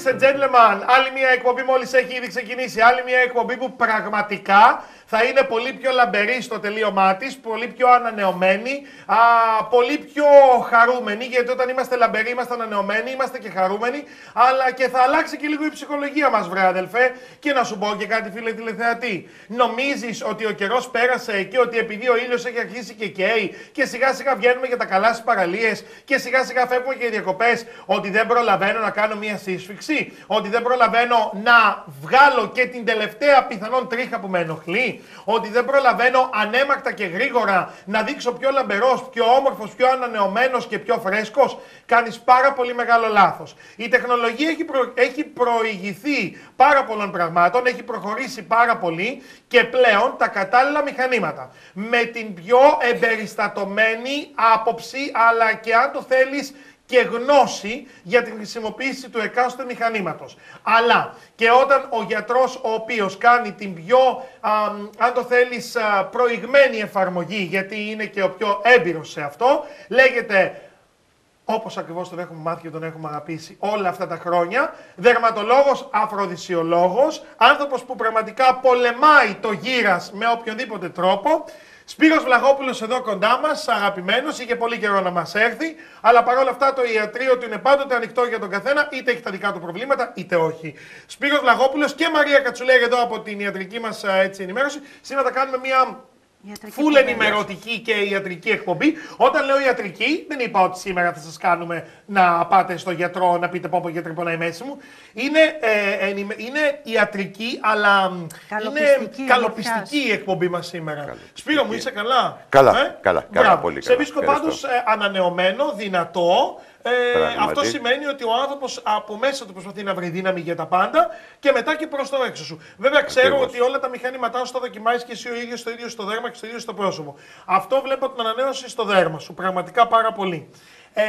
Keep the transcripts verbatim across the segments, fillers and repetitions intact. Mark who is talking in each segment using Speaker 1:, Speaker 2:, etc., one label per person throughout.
Speaker 1: Ladies and gentlemen, άλλη μια εκπομπή μόλις έχει ήδη ξεκινήσει. Άλλη μια εκπομπή που πραγματικά θα είναι πολύ πιο λαμπερή στο τελείωμά της, πολύ πιο ανανεωμένη, α, πολύ πιο χαρούμενη, γιατί όταν είμαστε λαμπεροί, είμαστε ανανεωμένοι, είμαστε και χαρούμενοι, αλλά και θα αλλάξει και λίγο η ψυχολογία μας, βρε αδελφέ. Και να σου πω και κάτι, φίλε τηλεθεατή. Νομίζεις ότι ο καιρός πέρασε και ότι επειδή ο ήλιος έχει αρχίσει και καίει και σιγά σιγά βγαίνουμε για τα καλά στις παραλίες και σιγά σιγά φεύγουμε και οι διακοπές, ότι δεν προλαβαίνω να κάνω μια σύσφυξη, ότι δεν προλαβαίνω να βγάλω και την τελευταία πιθανόν τρίχα που με ενοχλεί, ότι δεν προλαβαίνω ανέμακτα και γρήγορα να δείξω πιο λαμπερός, πιο όμορφος, πιο ανανεωμένος και πιο φρέσκος? Κάνεις πάρα πολύ μεγάλο λάθος. Η τεχνολογία έχει, προ... έχει προηγηθεί πάρα πολλών πραγμάτων, έχει προχωρήσει πάρα πολύ και πλέον τα κατάλληλα μηχανήματα με την πιο εμπεριστατωμένη άποψη, αλλά και αν το θέλεις και γνώση για την χρησιμοποίηση του εκάστοτε μηχανήματος. Αλλά και όταν ο γιατρός ο οποίος κάνει την πιο, α, αν το θέλεις, α, προηγμένη εφαρμογή, γιατί είναι και ο πιο έμπειρος σε αυτό, λέγεται, όπως ακριβώς τον έχουμε μάθει και τον έχουμε αγαπήσει όλα αυτά τα χρόνια, δερματολόγος, αφροδισιολόγος, άνθρωπος που πραγματικά πολεμάει το γύρας με οποιονδήποτε τρόπο. Σπύρος Βλαχόπουλος εδώ κοντά μας, αγαπημένος, είχε πολύ καιρό να μας έρθει, αλλά παρόλα αυτά το ιατρείο του είναι πάντοτε ανοιχτό για τον καθένα, είτε έχει τα δικά του προβλήματα, είτε όχι. Σπύρος Βλαχόπουλος και Μαρία Κατσουλέρη εδώ από την ιατρική μας έτσι, ενημέρωση. Σήμερα θα κάνουμε μια φουλ ενημερωτική και ιατρική εκπομπή. Όταν λέω ιατρική, δεν είπα ότι σήμερα θα σας κάνουμε να πάτε στο γιατρό να πείτε πω πω γιατρή πονάει η μέση μου. Είναι, ε, ενημε... είναι ιατρική, αλλά καλοπιστική, είναι καλοπιστική η εκπομπή μας σήμερα. Καλοπιστική. Σπύρο μου, είσαι καλά?
Speaker 2: Καλά,
Speaker 1: ε?
Speaker 2: καλά, καλά, πολύ καλά.
Speaker 1: Σε βρίσκω πάντως ε, ανανεωμένο, δυνατό. Ε, αυτό σημαίνει ότι ο άνθρωπος από μέσα του προσπαθεί να βρει δύναμη για τα πάντα και μετά και προς το έξω σου. Βέβαια, ξέρω
Speaker 2: Ακριβώς.
Speaker 1: ότι όλα τα μηχανήματά σου τα δοκιμάζεις και εσύ ο ίδιος, το ίδιο στο δέρμα και στο ίδιο στο πρόσωπο. Αυτό βλέπω την ανανέωση στο δέρμα σου. Πραγματικά πάρα πολύ. Ε,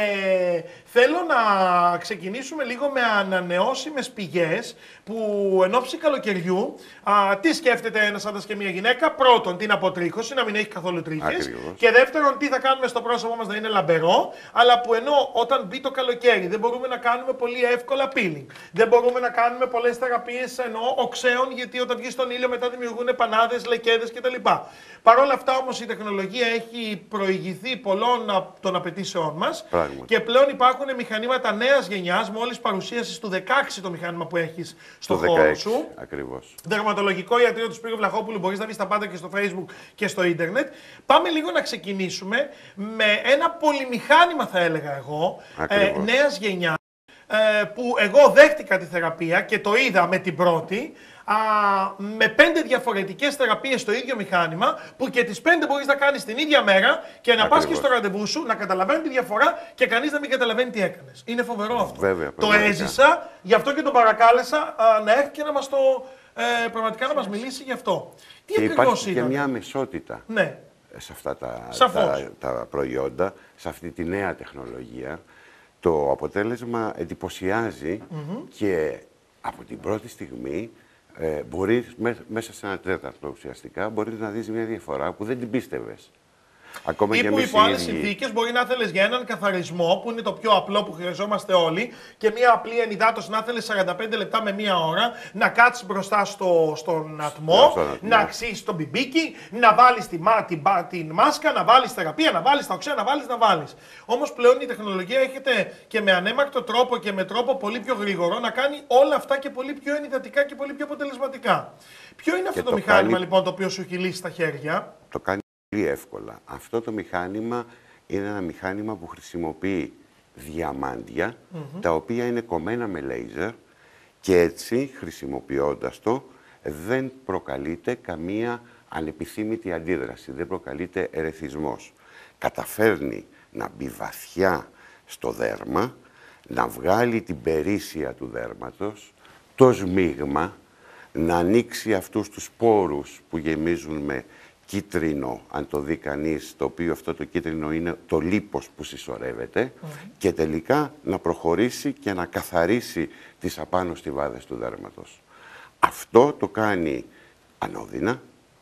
Speaker 1: θέλω να ξεκινήσουμε λίγο με ανανεώσιμες πηγές που εν ώψη καλοκαιριού, α, τι σκέφτεται ένας άντρας και μια γυναίκα? Πρώτον, την αποτρίχωση, να μην έχει καθόλου τρίχες. Και δεύτερον, τι θα κάνουμε στο πρόσωπό μας να είναι λαμπερό, αλλά που ενώ όταν μπει το καλοκαίρι δεν μπορούμε να κάνουμε πολύ εύκολα peeling. Δεν μπορούμε να κάνουμε πολλές θεραπείες ενώ οξέων, γιατί όταν βγει στον ήλιο μετά δημιουργούν πανάδες, λεκέδες κτλ. Παρ' όλα αυτά όμως η τεχνολογία έχει προηγηθεί πολλών των απαιτήσεών μας. Πράγματι. Και πλέον υπάρχουν μηχανήματα νέας γενιάς, μόλις παρουσίασης του δεκαέξι το μηχάνημα που έχεις στο χώρο δεκαέξι, σου.
Speaker 2: Ακριβώς.
Speaker 1: Δερματολογικό ιατρείο του Σπύρου Βλαχόπουλου, μπορείς να βρεις τα πάντα και στο Facebook και στο ίντερνετ. Πάμε λίγο να ξεκινήσουμε με ένα πολυμηχάνημα, θα έλεγα εγώ, ε, νέας γενιάς, ε, που εγώ δέχτηκα τη θεραπεία και το είδα με την πρώτη. Α, με πέντε διαφορετικές θεραπείες στο ίδιο μηχάνημα, που και τις πέντε μπορείς να κάνεις την ίδια μέρα και να πας και στο ραντεβού σου, να καταλαβαίνει τη διαφορά και κανείς να μην καταλαβαίνει τι έκανες. Είναι φοβερό αυτό.
Speaker 2: Βέβαια,
Speaker 1: το έζησα, γι' αυτό και τον παρακάλεσα α, να έρθει και να μας το, ε, πραγματικά να μας μιλήσει γι' αυτό. Τι
Speaker 2: και
Speaker 1: ακριβώς
Speaker 2: υπάρχει
Speaker 1: ήταν?
Speaker 2: Και μια αμεσότητα, ναι, σε αυτά τα, τα, τα προϊόντα, σε αυτή τη νέα τεχνολογία. Το αποτέλεσμα εντυπωσιάζει mm-hmm. και από την πρώτη στιγμή Ε, μπορείς μέσα σε ένα τέταρτο ουσιαστικά μπορείς να δεις μια διαφορά που δεν την πίστευες. Ακόμα
Speaker 1: ή
Speaker 2: και
Speaker 1: που υπό άλλες συνθήκες μπορεί να θέλεις για έναν καθαρισμό που είναι το πιο απλό που χρειαζόμαστε όλοι και μια απλή ενυδάτωση να θέλεις σαράντα πέντε λεπτά με μία ώρα να κάτσεις μπροστά στο, στον ατμό, να αξίσεις τον μπιμπίκι, να βάλεις τη, την, την μάσκα, να βάλεις θεραπεία, να βάλεις τα οξέα, να βάλεις, να βάλεις. Όμως πλέον η τεχνολογία έχετε και με ανέμακτο τρόπο και με τρόπο πολύ πιο γρήγορο να κάνει όλα αυτά και πολύ πιο ενυδατικά και πολύ πιο αποτελεσματικά. Ποιο είναι αυτό το, το μηχάνημα κάνει... λοιπόν το οποίο σου έχει λύσει στα χέρια?
Speaker 2: Το κάνει πολύ εύκολα. Αυτό το μηχάνημα είναι ένα μηχάνημα που χρησιμοποιεί διαμάντια, mm-hmm. τα οποία είναι κομμένα με λέιζερ και έτσι, χρησιμοποιώντας το, δεν προκαλείται καμία ανεπιθύμητη αντίδραση, δεν προκαλείται ερεθισμός. Καταφέρνει να μπει βαθιά στο δέρμα, να βγάλει την περίσσια του δέρματος, το σμίγμα, να ανοίξει αυτούς τους πόρους που γεμίζουν με κίτρινο, αν το δει κανείς, το οποίο αυτό το κίτρινο είναι το λίπος που συσσωρεύεται mm. και τελικά να προχωρήσει και να καθαρίσει τις απάνω στιβάδες του δέρματος. Αυτό το κάνει ανώδυνα,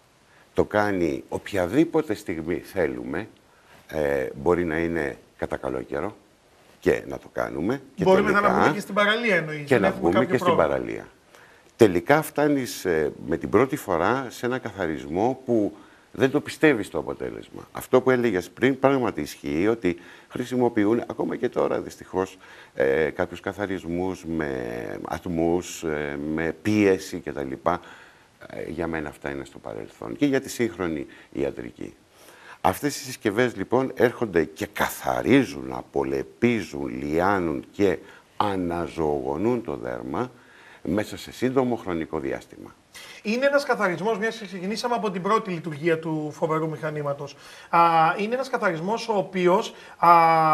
Speaker 2: το κάνει οποιαδήποτε στιγμή θέλουμε, ε, μπορεί να είναι κατά καλό καιρό, Και να το κάνουμε. Και
Speaker 1: Μπορούμε
Speaker 2: τελικά,
Speaker 1: να βγούμε και στην παραλία, εννοείς.
Speaker 2: Και να βγούμε και στην παραλία. Τελικά φτάνεις ε, με την πρώτη φορά σε ένα καθαρισμό που δεν το πιστεύεις το αποτέλεσμα. Αυτό που έλεγες πριν πράγματι ισχύει, ότι χρησιμοποιούν ακόμα και τώρα δυστυχώς ε, κάποιους καθαρισμούς με ατμούς, ε, με πίεση κτλ. Ε, για μένα αυτά είναι στο παρελθόν και για τη σύγχρονη ιατρική. Αυτές οι συσκευές λοιπόν έρχονται και καθαρίζουν, απολεπίζουν, λιάνουν και αναζωογονούν το δέρμα μέσα σε σύντομο χρονικό διάστημα.
Speaker 1: Είναι ένας καθαρισμός, μιας και ξεκινήσαμε από την πρώτη λειτουργία του φοβερού μηχανήματος. Α, είναι ένας καθαρισμός ο οποίος α,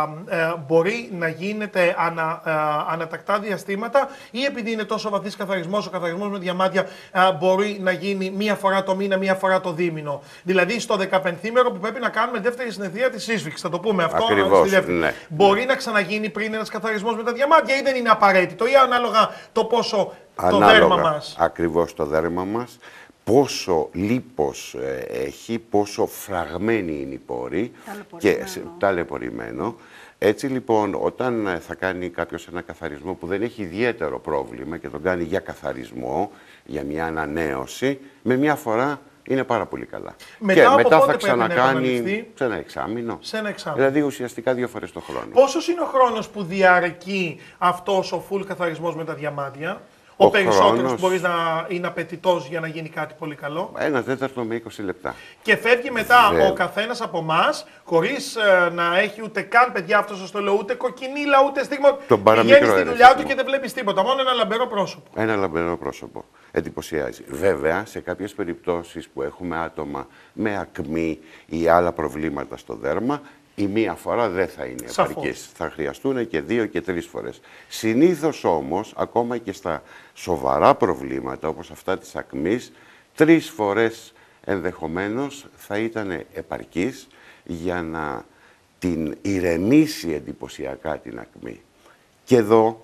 Speaker 1: ε, μπορεί να γίνεται ανα, α, ανατακτά διαστήματα, ή επειδή είναι τόσο βαθύς καθαρισμός, ο καθαρισμός με διαμάντια α, μπορεί να γίνει μία φορά το μήνα, μία φορά το δίμηνο. Δηλαδή στο δεκαπενθήμερο που πρέπει να κάνουμε δεύτερη συνεδρία της σύσφυξης. Θα το πούμε αυτό.
Speaker 2: Ακριβώς,
Speaker 1: στη δεύτερη.
Speaker 2: Ναι.
Speaker 1: Μπορεί να ξαναγίνει πριν ένας καθαρισμός με τα διαμάντια, ή δεν είναι απαραίτητο, ή ανάλογα το πόσο.
Speaker 2: Ανάλογα,
Speaker 1: το δέρμα μας.
Speaker 2: Ακριβώς το δέρμα μας, πόσο λίπος ε, έχει, πόσο φραγμένη είναι η πόρη και ταλαιπωρημένο. Έτσι λοιπόν, όταν ε, θα κάνει κάποιος ένα καθαρισμό που δεν έχει ιδιαίτερο πρόβλημα και τον κάνει για καθαρισμό, για μια ανανέωση, με μια φορά είναι πάρα πολύ καλά.
Speaker 1: Μετά,
Speaker 2: και μετά θα
Speaker 1: ξανακάνει
Speaker 2: σε ένα εξάμηνο.
Speaker 1: Σε ένα εξάμηνο.
Speaker 2: Δηλαδή ουσιαστικά δύο φορές το χρόνο.
Speaker 1: Πόσος είναι ο χρόνος που διαρκεί αυτός ο full καθαρισμός με τα διαμάντια? Ο, ο περισσότερος χρόνος... μπορεί να είναι απαιτητός για να γίνει κάτι πολύ καλό.
Speaker 2: Ένα τέταρτο με είκοσι λεπτά.
Speaker 1: Και φεύγει μετά
Speaker 2: Βε...
Speaker 1: ο καθένας από εμάς, χωρίς ε, να έχει ούτε καν, παιδιά, αυτό σας το λέω, ούτε κοκκινίλα, ούτε στίγμα. Πηγαίνει στη δουλειά του και δεν βλέπεις τίποτα. Μόνο ένα λαμπερό πρόσωπο.
Speaker 2: Ένα λαμπερό πρόσωπο. Εντυπωσιάζει. Βέβαια, σε κάποιες περιπτώσεις που έχουμε άτομα με ακμή ή άλλα προβλήματα στο δέρμα, η μία φορά δεν θα είναι επαρκής. Θα χρειαστούν και δύο και τρεις φορές. Συνήθως όμως, ακόμα και στα σοβαρά προβλήματα, όπως αυτά της ακμής, τρεις φορές ενδεχομένως θα ήταν επαρκής για να την ηρεμήσει εντυπωσιακά την ακμή. Και εδώ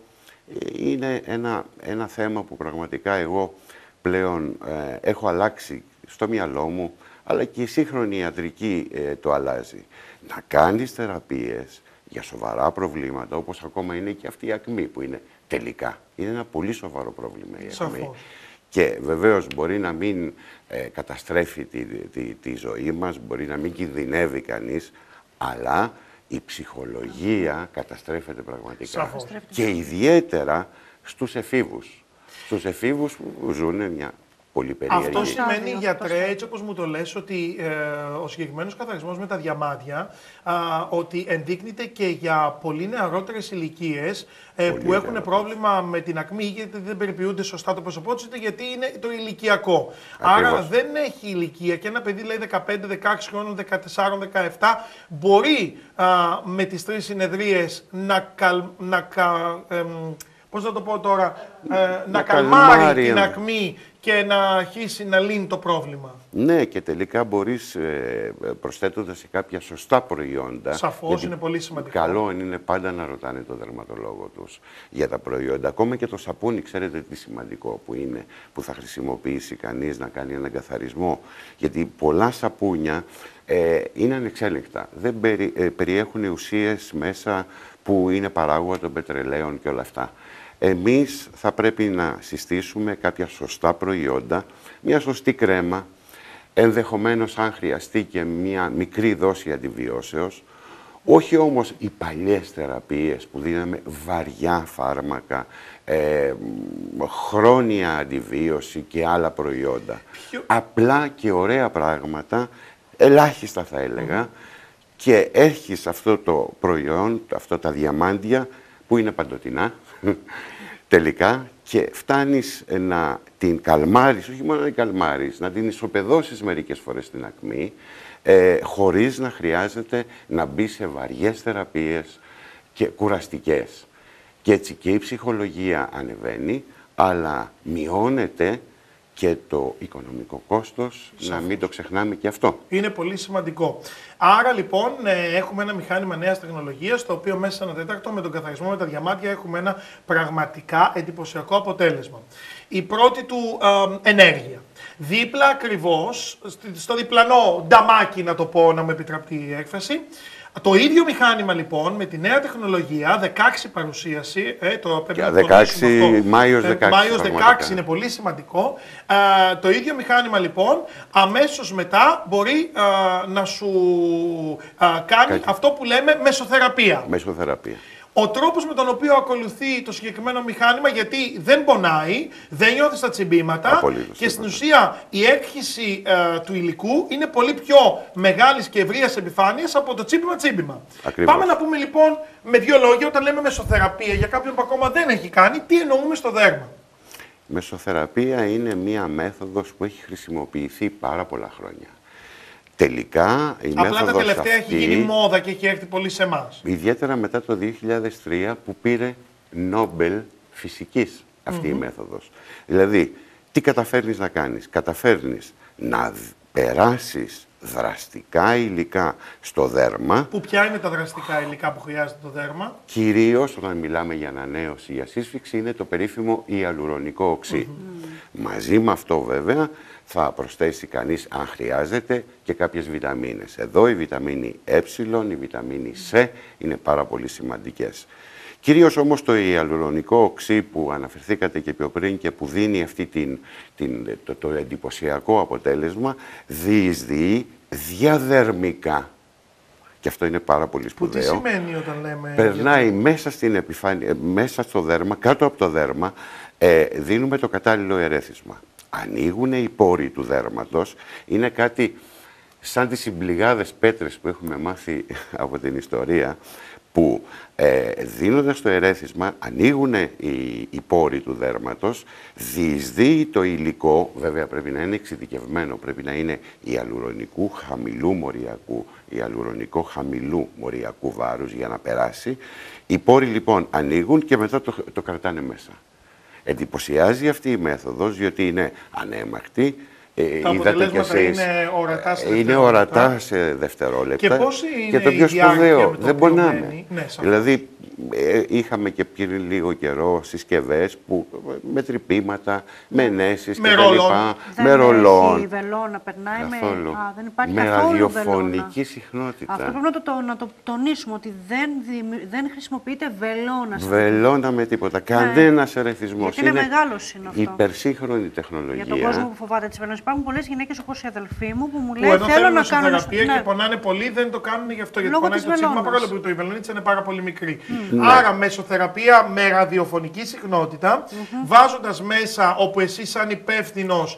Speaker 2: είναι ένα, ένα θέμα που πραγματικά εγώ πλέον ε, έχω αλλάξει στο μυαλό μου, αλλά και η σύγχρονη ιατρική ε, το αλλάζει. Να κάνεις θεραπείες για σοβαρά προβλήματα, όπως ακόμα είναι και αυτή η ακμή που είναι τελικά. Είναι ένα πολύ σοβαρό πρόβλημα η ακμή.
Speaker 1: Σαφώς.
Speaker 2: Και βεβαίως μπορεί να μην ε, καταστρέφει τη, τη, τη ζωή μας, μπορεί να μην κινδυνεύει κανείς, αλλά η ψυχολογία καταστρέφεται πραγματικά.
Speaker 1: Σαφώς.
Speaker 2: Και ιδιαίτερα στους εφήβους. Στους εφήβους που ζουν μια πολύ περίεργη.
Speaker 1: Αυτό σημαίνει, γιατρέ, έτσι όπως μου το λες, ότι ε, ο συγκεκριμένος καθαρισμός με τα διαμάντια α, ότι ενδείκνυται και για πολύ νεαρότερες ηλικίες ε, που έχουν νεαρότερες. πρόβλημα με την ακμή, γιατί δεν περιποιούνται σωστά το πρόσωπό τους, είτε γιατί είναι το ηλικιακό. Ακριβώς. Άρα δεν έχει ηλικία και ένα παιδί λέει δεκαπέντε, δεκαέξι χρόνων, δεκατέσσερα, δεκαεπτά μπορεί α, με τις τρεις συνεδρίες να, καλ, να κα, ε, πώς θα το πω τώρα, ε, να, να καλμάρει, καλμάρει την ακμή και να αρχίσει να λύνει το πρόβλημα.
Speaker 2: Ναι, και τελικά μπορείς, ε, προσθέτοντας σε κάποια σωστά προϊόντα...
Speaker 1: Σαφώς, είναι πολύ σημαντικό.
Speaker 2: Καλό είναι πάντα να ρωτάνε τον δερματολόγο τους για τα προϊόντα. Ακόμα και το σαπούνι, ξέρετε τι σημαντικό που είναι, που θα χρησιμοποιήσει κανείς να κάνει έναν καθαρισμό. Γιατί πολλά σαπούνια ε, είναι ανεξέλεγκτα. Δεν περι, ε, περιέχουν ουσίες μέσα που είναι παράγωγα των πετρελαίων και όλα αυτά. Εμείς θα πρέπει να συστήσουμε κάποια σωστά προϊόντα, μια σωστή κρέμα, ενδεχομένως αν χρειαστεί και μια μικρή δόση αντιβιώσεως, όχι όμως οι παλιές θεραπείες που δίναμε βαριά φάρμακα, ε, χρόνια αντιβίωση και άλλα προϊόντα. Ποιο... Απλά και ωραία πράγματα, ελάχιστα θα έλεγα, mm. και έχεις αυτό το προϊόν, αυτό τα διαμάντια που είναι παντοτινά, τελικά, και φτάνεις να την καλμάρεις, όχι μόνο να την καλμάρεις, να την ισοπεδώσεις μερικές φορές στην ακμή, ε, χωρίς να χρειάζεται να μπει σε βαριές θεραπείες και κουραστικές. Και έτσι και η ψυχολογία ανεβαίνει, αλλά μειώνεται και το οικονομικό κόστος, Σαφώς. να μην το ξεχνάμε και αυτό.
Speaker 1: Είναι πολύ σημαντικό. Άρα λοιπόν ε, έχουμε ένα μηχάνημα νέας τεχνολογίας, το οποίο μέσα σε ένα τέταρτο με τον καθαρισμό με τα διαμάντια έχουμε ένα πραγματικά εντυπωσιακό αποτέλεσμα. Η πρώτη του ε, ενέργεια. Δίπλα ακριβώς, στο διπλανό νταμάκι να το πω, να με επιτραπεί η έκφραση, Το ίδιο μηχάνημα λοιπόν με τη νέα τεχνολογία, δεκαέξι παρουσίαση, ε, το πρέπει να
Speaker 2: δεκαέξι, Μάιος δεκαέξι.
Speaker 1: Μάιος δεκαέξι είναι πολύ σημαντικό. Ε, το ίδιο μηχάνημα λοιπόν αμέσως μετά μπορεί ε, να σου ε, κάνει
Speaker 2: Κάτι.
Speaker 1: αυτό που λέμε μεσοθεραπεία.
Speaker 2: Μεσοθεραπεία.
Speaker 1: Ο τρόπος με τον οποίο ακολουθεί το συγκεκριμένο μηχάνημα, γιατί δεν πονάει, δεν νιώθει τα τσιμπήματα
Speaker 2: Απολύτως,
Speaker 1: και στην ουσία η έκχυση ε, του υλικού είναι πολύ πιο μεγάλης και ευρείας επιφάνειας από το τσίμπημα-τσίμπημα. Πάμε να πούμε λοιπόν με δύο λόγια, όταν λέμε μεσοθεραπεία για κάποιον που ακόμα δεν έχει κάνει, τι εννοούμε στο δέρμα.
Speaker 2: Μεσοθεραπεία είναι μία μέθοδος που έχει χρησιμοποιηθεί πάρα πολλά χρόνια. Τελικά η
Speaker 1: Απλά
Speaker 2: μέθοδος
Speaker 1: τα τελευταία
Speaker 2: αυτή,
Speaker 1: έχει γίνει μόδα και έχει έρθει πολύ σε εμάς.
Speaker 2: Ιδιαίτερα μετά το δύο χιλιάδες τρία που πήρε Νόμπελ φυσικής αυτή mm-hmm. η μέθοδος. Δηλαδή, τι καταφέρνεις να κάνεις. Καταφέρνεις να περάσεις δραστικά υλικά στο δέρμα.
Speaker 1: Που ποια είναι τα δραστικά υλικά που χρειάζεται το δέρμα.
Speaker 2: Κυρίως όταν μιλάμε για ανανέωση ή ασύσφιξη είναι το περίφημο ιαλουρονικό οξύ. Mm-hmm. Μαζί με αυτό βέβαια θα προσθέσει κανείς, αν χρειάζεται, και κάποιες βιταμίνες. Εδώ η βιταμίνη Ε, η βιταμίνη Σ είναι πάρα πολύ σημαντικές. Κυρίως όμως το ιαλουρονικό οξύ που αναφερθήκατε και πιο πριν και που δίνει αυτή την, την, το, το εντυπωσιακό αποτέλεσμα, διεισδύει διαδερμικά. Και αυτό είναι πάρα πολύ σπουδαίο.
Speaker 1: Που τι σημαίνει όταν λέμε...
Speaker 2: Περνάει γιατί... μέσα, στην επιφάνεια, μέσα στο δέρμα, κάτω από το δέρμα, ε, δίνουμε το κατάλληλο ερέθισμα. Ανοίγουν οι πόροι του δέρματος, είναι κάτι σαν τις συμπληγάδες πέτρες που έχουμε μάθει από την ιστορία, που ε, δίνοντας το ερέθισμα ανοίγουν οι, οι πόροι του δέρματος, διεισδύει το υλικό, βέβαια πρέπει να είναι εξειδικευμένο, πρέπει να είναι ιαλουρονικού χαμηλού μοριακού, ιαλουρονικό χαμηλού μοριακού βάρους για να περάσει. Οι πόροι λοιπόν ανοίγουν και μετά το, το κρατάνε μέσα. Εντυπωσιάζει αυτή η μέθοδος, διότι είναι ανέμακτη.
Speaker 1: Τα αποτελέσματα είναι ορατά σε δευτερόλεπτα.
Speaker 2: Είναι ορατά σε δευτερόλεπτα.
Speaker 1: Και πώς είναι
Speaker 2: και το πιο σπουδαίο, δεν πονάμε.
Speaker 1: Ναι,
Speaker 2: δηλαδή, ε, είχαμε και πριν λίγο καιρό συσκευές που με τρυπήματα, με ενέσεις
Speaker 1: με
Speaker 2: και
Speaker 1: ρολόν.
Speaker 2: τα λοιπά.
Speaker 3: Δεν
Speaker 2: με ρολόν.
Speaker 3: έχει βελόνα, περνάει
Speaker 2: καθόλου.
Speaker 3: με... Α, δεν υπάρχει
Speaker 2: με
Speaker 3: καθόλου
Speaker 2: ραδιοφωνική
Speaker 3: βελόνα.
Speaker 2: συχνότητα.
Speaker 3: Αυτό πρέπει να το, το, να το τονίσουμε, ότι δεν, δημι... δεν χρησιμοποιείται βελόνα.
Speaker 2: Βελόνα με τίποτα. Ναι. Κανένας ερεθισμός.
Speaker 3: Είναι, είναι μεγάλος είναι αυτό.
Speaker 2: Υπερσύγχρονη τεχνολογία.
Speaker 3: Για τον κόσμο που φοβάται τις βελόνες. Υπάρχουν πολλές γυναίκες όπως η αδελφή μου που μου
Speaker 1: Που
Speaker 3: λέει
Speaker 1: ενώ
Speaker 3: θέλω να
Speaker 1: κάνω
Speaker 3: κάνω...
Speaker 1: θεραπεία και πονάνε πολύ, δεν το κάνουν γι' αυτό. Γιατί
Speaker 3: Λόγω
Speaker 1: πονάει
Speaker 3: της
Speaker 1: το τσίγμα,
Speaker 3: βελόνας.
Speaker 1: παρόλο που το η βελονίτσα είναι πάρα πολύ μικρή.
Speaker 2: Mm.
Speaker 1: Άρα, μεσοθεραπεία με ραδιοφωνική συχνότητα, mm-hmm. βάζοντας μέσα, όπου εσύ σαν υπεύθυνος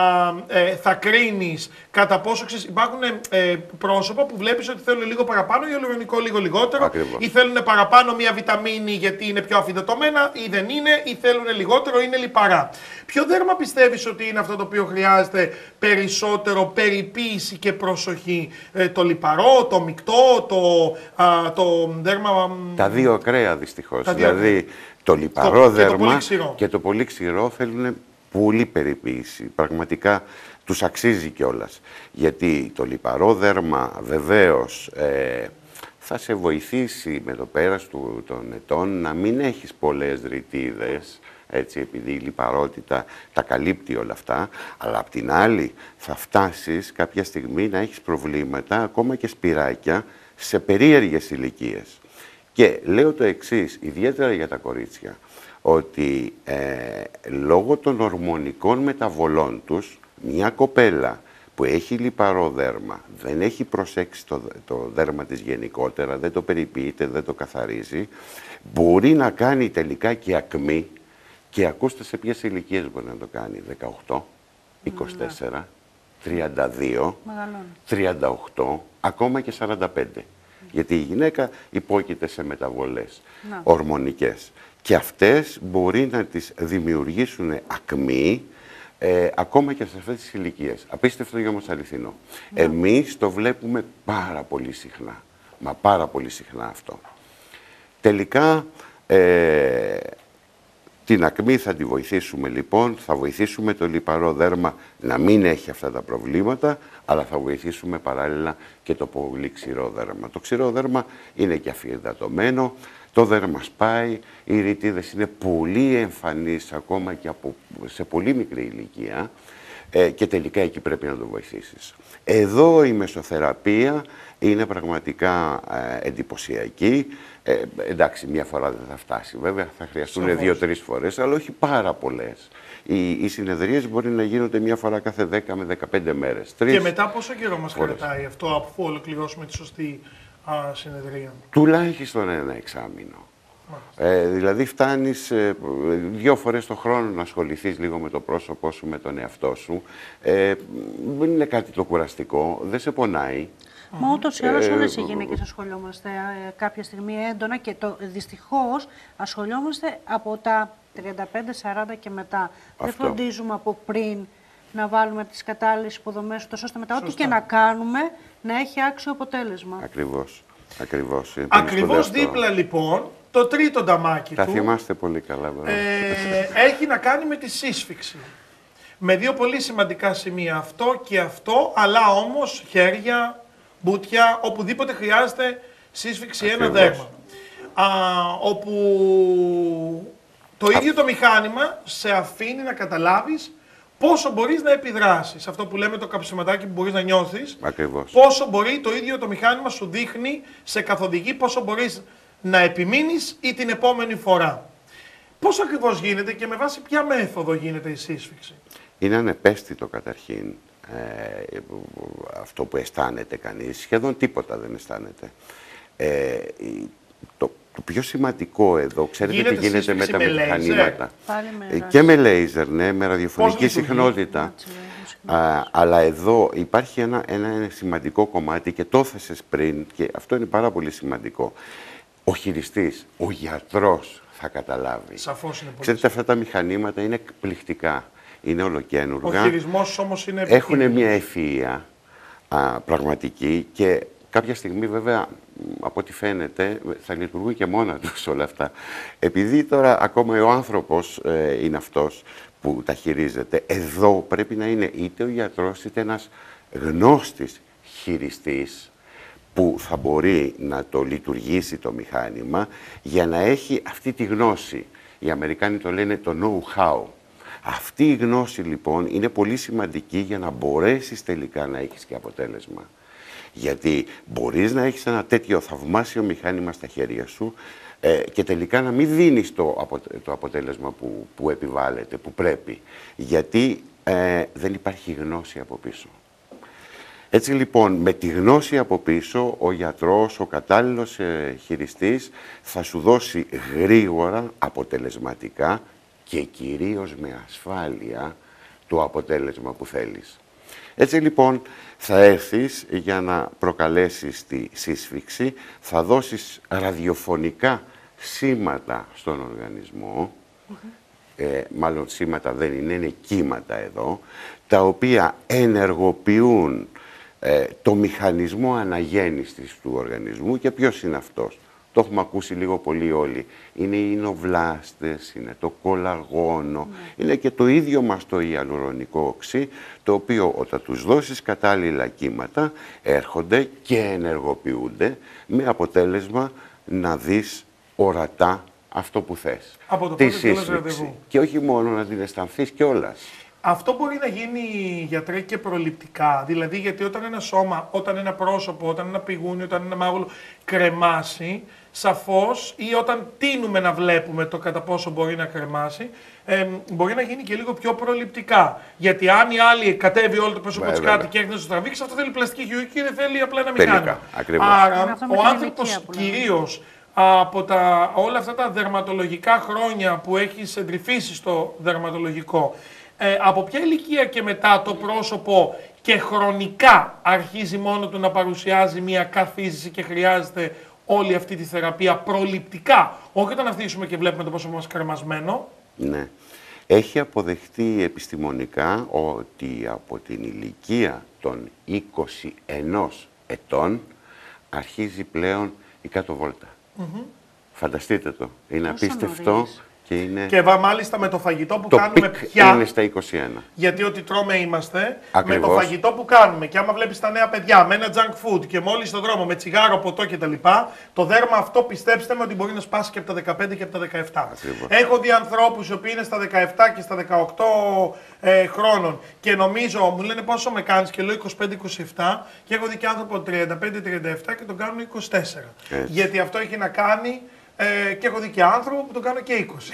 Speaker 1: ε, θα κρίνεις κατά πόσο ξέρεις, υπάρχουν ε, πρόσωπα που βλέπεις ότι θέλουν λίγο παραπάνω ιαλουρονικό, λίγο λιγότερο.
Speaker 2: Ακριβώς.
Speaker 1: Ή θέλουν παραπάνω μια βιταμίνη γιατί είναι πιο αφυδατωμένα, ή δεν είναι, ή θέλουν λιγότερο, είναι λιπαρά. Ποιο δέρμα πιστεύεις ότι είναι αυτό το οποίο χρειάζεται περισσότερο περιποίηση και προσοχή? Ε, το λιπαρό, το μεικτό, το, α, το δέρμα...
Speaker 2: Τα δύο ακραία δυστυχώς.
Speaker 1: Τα δύο
Speaker 2: δηλαδή το λιπαρό
Speaker 1: το,
Speaker 2: δέρμα
Speaker 1: και το πολύ ξηρό,
Speaker 2: και το πολύ ξηρό θέλουν πολύ περιποίηση. Πραγματικά τους αξίζει κιόλας. Γιατί το λιπαρό δέρμα βεβαίως ε, θα σε βοηθήσει με το πέρας του, των ετών να μην έχεις πολλές ρητίδες, έτσι, επειδή η λιπαρότητα τα καλύπτει όλα αυτά, αλλά απ' την άλλη θα φτάσεις κάποια στιγμή να έχεις προβλήματα, ακόμα και σπυράκια, σε περίεργες ηλικίες. Και λέω το εξής, ιδιαίτερα για τα κορίτσια, ότι ε, λόγω των ορμονικών μεταβολών τους, μια κοπέλα που έχει λιπαρό δέρμα, δεν έχει προσέξει το, το δέρμα της γενικότερα, δεν το περιποιείται, δεν το καθαρίζει, μπορεί να κάνει τελικά και ακμή. Και ακούστε σε ποιες ηλικίες μπορεί να το κάνει. δεκαοκτώ, είκοσι τέσσερα, τριάντα δύο, τριάντα οκτώ, ακόμα και σαράντα πέντε. Mm. Γιατί η γυναίκα υπόκειται σε μεταβολές να. ορμονικές. Και αυτές μπορεί να τις δημιουργήσουν ακμή ε, ακόμα και σε αυτές τις ηλικίες. Απίστευτο για όμως αληθινό. Να. Εμείς το βλέπουμε πάρα πολύ συχνά. Μα πάρα πολύ συχνά αυτό. Τελικά... Ε, την ακμή θα τη βοηθήσουμε λοιπόν, θα βοηθήσουμε το λιπαρό δέρμα να μην έχει αυτά τα προβλήματα, αλλά θα βοηθήσουμε παράλληλα και το πολύ ξηρό δέρμα. Το ξηρό δέρμα είναι και αφυδατωμένο, το δέρμα σπάει, οι ρητίδες είναι πολύ εμφανείς ακόμα και από, σε πολύ μικρή ηλικία. ε, και τελικά εκεί πρέπει να το βοηθήσεις. Εδώ η μεσοθεραπεία είναι πραγματικά ε, εντυπωσιακή. Ε, εντάξει, μια φορά δεν θα φτάσει βέβαια, θα χρειαστούν δύο-τρεις φορές, αλλά όχι πάρα πολλές. Οι, οι συνεδρίες μπορεί να γίνονται μια φορά κάθε δέκα με δεκαπέντε μέρες. Τρεις
Speaker 1: Και μετά πόσο καιρό μας
Speaker 2: φορές.
Speaker 1: κρατάει αυτό, αφού ολοκληρώσουμε τη σωστή α, συνεδρία?
Speaker 2: Τουλάχιστον ένα εξάμηνο. Ε, δηλαδή φτάνεις ε, δύο φορές το χρόνο να ασχοληθείς λίγο με το πρόσωπό σου, με τον εαυτό σου. Ε, δεν είναι κάτι το κουραστικό, δεν σε πονάει.
Speaker 3: Μα ούτως ή άλλως
Speaker 2: Ε,
Speaker 3: όλες οι γυναίκες ασχολιόμαστε ε, κάποια στιγμή έντονα και το, δυστυχώς ασχολιόμαστε από τα τριάντα πέντε σαράντα και μετά. Δεν
Speaker 2: Αυτό.
Speaker 3: φροντίζουμε από πριν να βάλουμε τις κατάλληλες υποδομές, ώστε μετά ό,τι και να κάνουμε να έχει άξιο αποτέλεσμα.
Speaker 2: Ακριβώς. Ακριβώς, είναι πολύ
Speaker 1: Ακριβώς
Speaker 2: σπουδαίο αυτό.
Speaker 1: δίπλα λοιπόν, το τρίτο νταμάκι
Speaker 2: Τα
Speaker 1: του
Speaker 2: θυμάστε πολύ καλά, βέβαια.
Speaker 1: ε, έχει να κάνει με τη σύσφυξη. Με δύο πολύ σημαντικά σημεία, αυτό και αυτό, αλλά όμως χέρια, μπουτια, οπουδήποτε χρειάζεται σύσφυξη ένα
Speaker 2: Ακριβώς.
Speaker 1: δέρμα. Α, όπου το ίδιο το μηχάνημα σε αφήνει να καταλάβεις πόσο μπορείς να επιδράσεις. Αυτό που λέμε το καψιματάκι που μπορείς να νιώθεις.
Speaker 2: Ακριβώς.
Speaker 1: Πόσο μπορεί το ίδιο το μηχάνημα σου δείχνει σε καθοδηγεί πόσο μπορείς να επιμείνεις ή την επόμενη φορά. Πώς ακριβώς γίνεται και με βάση ποια μέθοδο γίνεται η σύσφυξη?
Speaker 2: Είναι ανεπαίσθητο καταρχήν ε, αυτό που αισθάνεται κανείς. Σχεδόν τίποτα δεν αισθάνεται. Ε, το, το πιο σημαντικό εδώ, ξέρετε
Speaker 1: Γίνεται
Speaker 2: τι γίνεται με τα
Speaker 1: σύσφυξη με
Speaker 2: μηχανήματα.
Speaker 3: Πάλι με
Speaker 2: Ε,
Speaker 3: ράζ.
Speaker 2: και με λέιζερ, ναι, με ραδιοφωνική
Speaker 1: Πώς λειτουργεί?
Speaker 2: συχνότητα. Α, αλλά εδώ υπάρχει ένα, ένα σημαντικό κομμάτι και το έθεσες πριν και αυτό είναι πάρα πολύ σημαντικό. Ο χειριστής, ο γιατρός θα καταλάβει.
Speaker 1: Σαφώς είναι πολύ.
Speaker 2: Ξέρετε, αυτά τα μηχανήματα είναι εκπληκτικά. Είναι
Speaker 1: Ο
Speaker 2: ολοκαίνουργα.
Speaker 1: χειρισμός όμως είναι
Speaker 2: Έχουν
Speaker 1: επικίνδυνος.
Speaker 2: μια ευφυΐα α, πραγματική και κάποια στιγμή βέβαια, από ό,τι φαίνεται, θα λειτουργούν και μόνα τους όλα αυτά. Επειδή τώρα ακόμα ο άνθρωπος ε, είναι αυτός που τα χειρίζεται, εδώ πρέπει να είναι είτε ο γιατρός είτε ένας γνώστης χειριστής που θα μπορεί να το λειτουργήσει το μηχάνημα για να έχει αυτή τη γνώση. Οι Αμερικάνοι το λένε το know-how. Αυτή η γνώση λοιπόν είναι πολύ σημαντική για να μπορέσεις τελικά να έχεις και αποτέλεσμα. Γιατί μπορείς να έχεις ένα τέτοιο θαυμάσιο μηχάνημα στα χέρια σου ε, και τελικά να μην δίνεις το, απο, το αποτέλεσμα που, που επιβάλλεται, που πρέπει. Γιατί ε, δεν υπάρχει γνώση από πίσω. Έτσι λοιπόν, με τη γνώση από πίσω, ο γιατρός, ο κατάλληλος ε, χειριστής θα σου δώσει γρήγορα, αποτελεσματικά και κυρίως με ασφάλεια το αποτέλεσμα που θέλεις. Έτσι λοιπόν θα έρθεις για να προκαλέσεις τη σύσφυξη, θα δώσεις ραδιοφωνικά σήματα στον οργανισμό, ε, μάλλον σήματα δεν είναι, είναι κύματα εδώ, τα οποία ενεργοποιούν ε, το μηχανισμό αναγέννησης του οργανισμού. Και ποιος είναι αυτός? Το έχουμε ακούσει λίγο πολύ όλοι. Είναι οι ινοβλάστες, είναι το κολαγόνο, mm. είναι και το ίδιο μας το ιαλουρονικό οξύ, το οποίο όταν τους δώσεις κατάλληλα κύματα έρχονται και ενεργοποιούνται με αποτέλεσμα να δεις ορατά αυτό που θες.
Speaker 1: Από το
Speaker 2: τη
Speaker 1: πρώτο κιόλας
Speaker 2: σύσφυξη.
Speaker 1: ραντεβού.
Speaker 2: Και όχι μόνο να την αισθανθείς κιόλας.
Speaker 1: Αυτό μπορεί να γίνει, γιατρέ, και προληπτικά. Δηλαδή, γιατί όταν ένα σώμα, όταν ένα πρόσωπο, όταν ένα πηγούνι, όταν ένα μάγουλο κρεμάσει, σαφώς, ή όταν τείνουμε να βλέπουμε το κατά πόσο μπορεί να κρεμάσει, ε, μπορεί να γίνει και λίγο πιο προληπτικά. Γιατί αν η άλλη κατέβει όλο το πρόσωπο της κάτω και έρχεται να σου τραβήξει, αυτό θέλει πλαστική χειρουργική και δεν θέλει απλά ένα
Speaker 2: Τελικά,
Speaker 1: μηχάνημα.
Speaker 2: ακριβώς.
Speaker 1: Άρα,
Speaker 3: Αυτό με
Speaker 1: ο
Speaker 3: την
Speaker 1: άνθρωπος
Speaker 3: ηλικία που λέμε.
Speaker 1: κυρίως από τα, όλα αυτά τα δερματολογικά χρόνια που έχει εντρυφήσει στο δερματολογικό, Ε, από ποια ηλικία και μετά το πρόσωπο και χρονικά αρχίζει μόνο του να παρουσιάζει μια καθίζηση και χρειάζεται όλη αυτή τη θεραπεία προληπτικά, όχι όταν αφήσουμε και βλέπουμε το πρόσωπο μας κρεμασμένο?
Speaker 2: Ναι. Έχει αποδεχτεί επιστημονικά ότι από την ηλικία των είκοσι ενός ετών αρχίζει πλέον η κάτω βόλτα. Mm-hmm. Φανταστείτε το. Είναι
Speaker 3: Τόσο
Speaker 2: απίστευτο
Speaker 3: νωρίς.
Speaker 2: Και, είναι...
Speaker 1: και βα, μάλιστα με το φαγητό που
Speaker 2: το
Speaker 1: κάνουμε
Speaker 2: πικ
Speaker 1: πια.
Speaker 2: Είναι στα είκοσι ένα.
Speaker 1: Γιατί ό,τι τρώμε είμαστε.
Speaker 2: Ακριβώς.
Speaker 1: Με το φαγητό που κάνουμε. Και άμα βλέπεις τα νέα παιδιά με ένα junk food και μόλις στον δρόμο με τσιγάρο, ποτό κτλ. Το δέρμα αυτό πιστέψτε με ότι μπορεί να σπάσει και από τα δεκαπέντε και από τα δεκαεπτά.
Speaker 2: Ακριβώς.
Speaker 1: Έχω δει ανθρώπους οι οποίοι είναι στα δεκαεπτά και στα δεκαοκτώ ε, χρόνων και νομίζω, μου λένε πόσο με κάνεις και λέω είκοσι πέντε είκοσι επτά και έχω δει και άνθρωπο τριάντα πέντε τριάντα επτά και τον κάνουν είκοσι τέσσερα. Έτσι. Γιατί αυτό έχει να κάνει. Ε, και έχω δει και άνθρωπο που τον κάνω και είκοσι.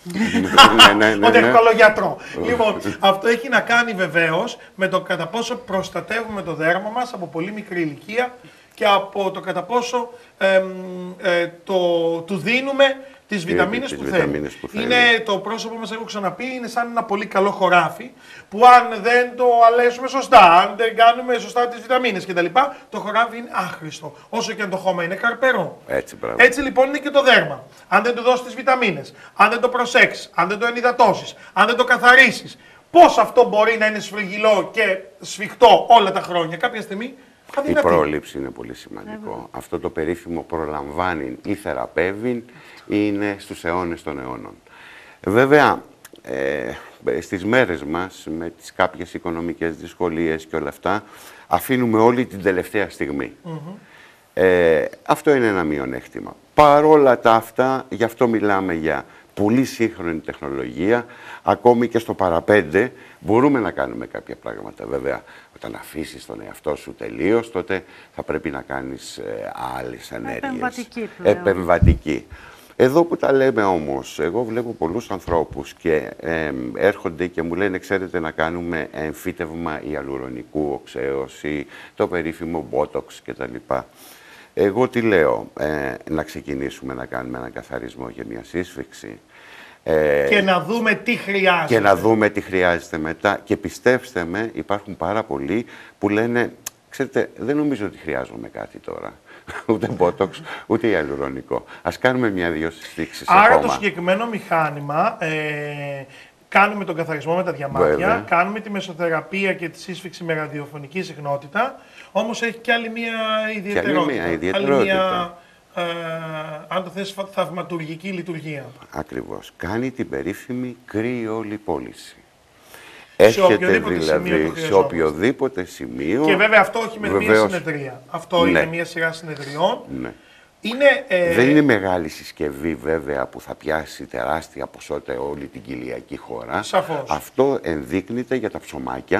Speaker 2: ναι, ναι, ναι,
Speaker 1: Ότι
Speaker 2: ναι.
Speaker 1: έχω καλό γιατρό. Λοιπόν, αυτό έχει να κάνει βεβαίως με το κατά πόσο προστατεύουμε το δέρμα μας από πολύ μικρή ηλικία και από το κατά πόσο ε, ε, το, του δίνουμε τις βιταμίνες που,
Speaker 2: βιταμίνες που θέλει. Είναι
Speaker 1: το πρόσωπο μας, έχω ξαναπεί, είναι σαν ένα πολύ καλό χωράφι που αν δεν το αλέσουμε σωστά, αν δεν κάνουμε σωστά τις βιταμίνες κτλ. Το χωράφι είναι άχρηστο, όσο και αν το χώμα είναι καρπερό.
Speaker 2: Έτσι,
Speaker 1: Έτσι λοιπόν είναι και το δέρμα. Αν δεν του δώσεις τις βιταμίνες, αν δεν το προσέξεις, αν δεν το ενυδατώσεις, αν δεν το καθαρίσεις, πώς αυτό μπορεί να είναι σφριγγυλό και σφιχτό όλα τα χρόνια, κάποια στιγμή.
Speaker 2: Η πρόληψη είναι πολύ σημαντικό. Yeah. Αυτό το περίφημο προλαμβάνει ή θεραπεύει είναι στους αιώνες των αιώνων. Βέβαια, ε, στις μέρες μας, με τις κάποιες οικονομικές δυσκολίες και όλα αυτά, αφήνουμε όλη την τελευταία στιγμή. Mm-hmm. ε, αυτό είναι ένα μειονέκτημα. Παρόλα τα αυτά, γι' αυτό μιλάμε για πολύ σύγχρονη τεχνολογία, ακόμη και στο παραπέντε μπορούμε να κάνουμε κάποια πράγματα. Βέβαια, όταν αφήσεις τον εαυτό σου τελείως, τότε θα πρέπει να κάνεις ε, άλλες ενέργειες.
Speaker 3: Επεμβατική πλέον.
Speaker 2: Επεμβατική. Εδώ που τα λέμε όμως, εγώ βλέπω πολλούς ανθρώπους και ε, έρχονται και μου λένε, ξέρετε, να κάνουμε εμφύτευμα ιαλουρονικού οξέως ή το περίφημο Botox κτλ. Εγώ τι λέω, ε, να ξεκινήσουμε να κάνουμε έναν καθαρισμό για μια σύσφυξη.
Speaker 1: Ε, και να δούμε τι χρειάζεται.
Speaker 2: Και να δούμε τι χρειάζεται μετά. Και πιστέψτε με, υπάρχουν πάρα πολλοί που λένε, ξέρετε, δεν νομίζω ότι χρειάζομαι κάτι τώρα. Ούτε Botox, ούτε ιαλουρονικό. Ας κάνουμε μια-δυο συστήξεις ακόμα.
Speaker 1: Άρα το συγκεκριμένο μηχάνημα, ε, κάνουμε τον καθαρισμό με τα διαμάτια, βέβαια. Κάνουμε τη μεσοθεραπεία και τη σύσφυξη με ραδιοφωνική συχνότητα, όμως έχει και άλλη μια ιδιαιτερότητα.
Speaker 2: Και άλλη μια ιδιαιτερότητα.
Speaker 1: Άλλη μια, ε, αν το θες, θαυματουργική λειτουργία.
Speaker 2: Ακριβώς. Κάνει την περίφημη κρυολιπόληση.
Speaker 1: Έρχεται
Speaker 2: δηλαδή σε οποιοδήποτε σημείο.
Speaker 1: Και βέβαια αυτό όχι με βεβαίως, μία συνεδρία. Αυτό ναι. είναι μία σειρά συνεδριών.
Speaker 2: Ναι.
Speaker 1: Είναι, ε...
Speaker 2: Δεν είναι μεγάλη συσκευή βέβαια που θα πιάσει τεράστια ποσότητα όλη την κοιλιακή χώρα.
Speaker 1: Σαφώς.
Speaker 2: Αυτό ενδείκνυται για τα ψωμάκια,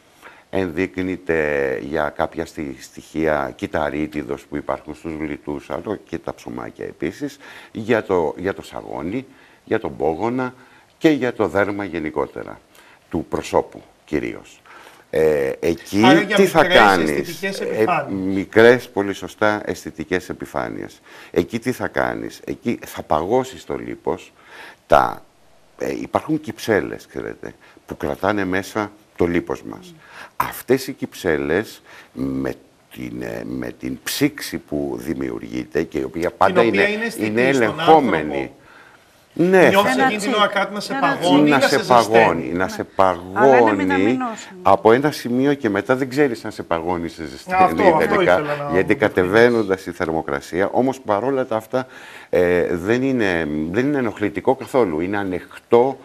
Speaker 2: ενδείκνυται για κάποια στοιχεία κυταρίτιδος που υπάρχουν στους γλυτούς, αλλά και τα ψωμάκια επίσης, για το, για το σαγόνι, για τον πόγονα και για το δέρμα γενικότερα. Του προσώπου κυρίως. Ε, εκεί
Speaker 1: Άρα
Speaker 2: τι θα κάνεις,
Speaker 1: ε,
Speaker 2: μικρές, πολύ σωστά, αισθητικές επιφάνειες. Εκεί τι θα κάνεις, εκεί θα παγώσεις το λίπος, τα, ε, υπάρχουν κυψέλες, ξέρετε, που κρατάνε μέσα το λίπος μας. Mm. Αυτές οι κυψέλες με την, με την ψήξη που δημιουργείται και η οποία πάντα
Speaker 1: την οποία
Speaker 2: είναι,
Speaker 1: είναι,
Speaker 2: είναι ελεγχόμενη. Ναι,
Speaker 1: νιώθεις εκείνο κάτι να σε παγώνει,
Speaker 2: να,
Speaker 1: να
Speaker 2: σε παγώνει, να σε παγώνει από ένα σημείο και μετά δεν ξέρεις αν σε παγώνει, σε ζεσταίνει
Speaker 1: αυτό,
Speaker 2: τελικά,
Speaker 1: αυτό
Speaker 2: γιατί κατεβαίνοντας η θερμοκρασία, όμως παρόλα τα αυτά ε, δεν, είναι, δεν είναι ενοχλητικό καθόλου, είναι ανεκτό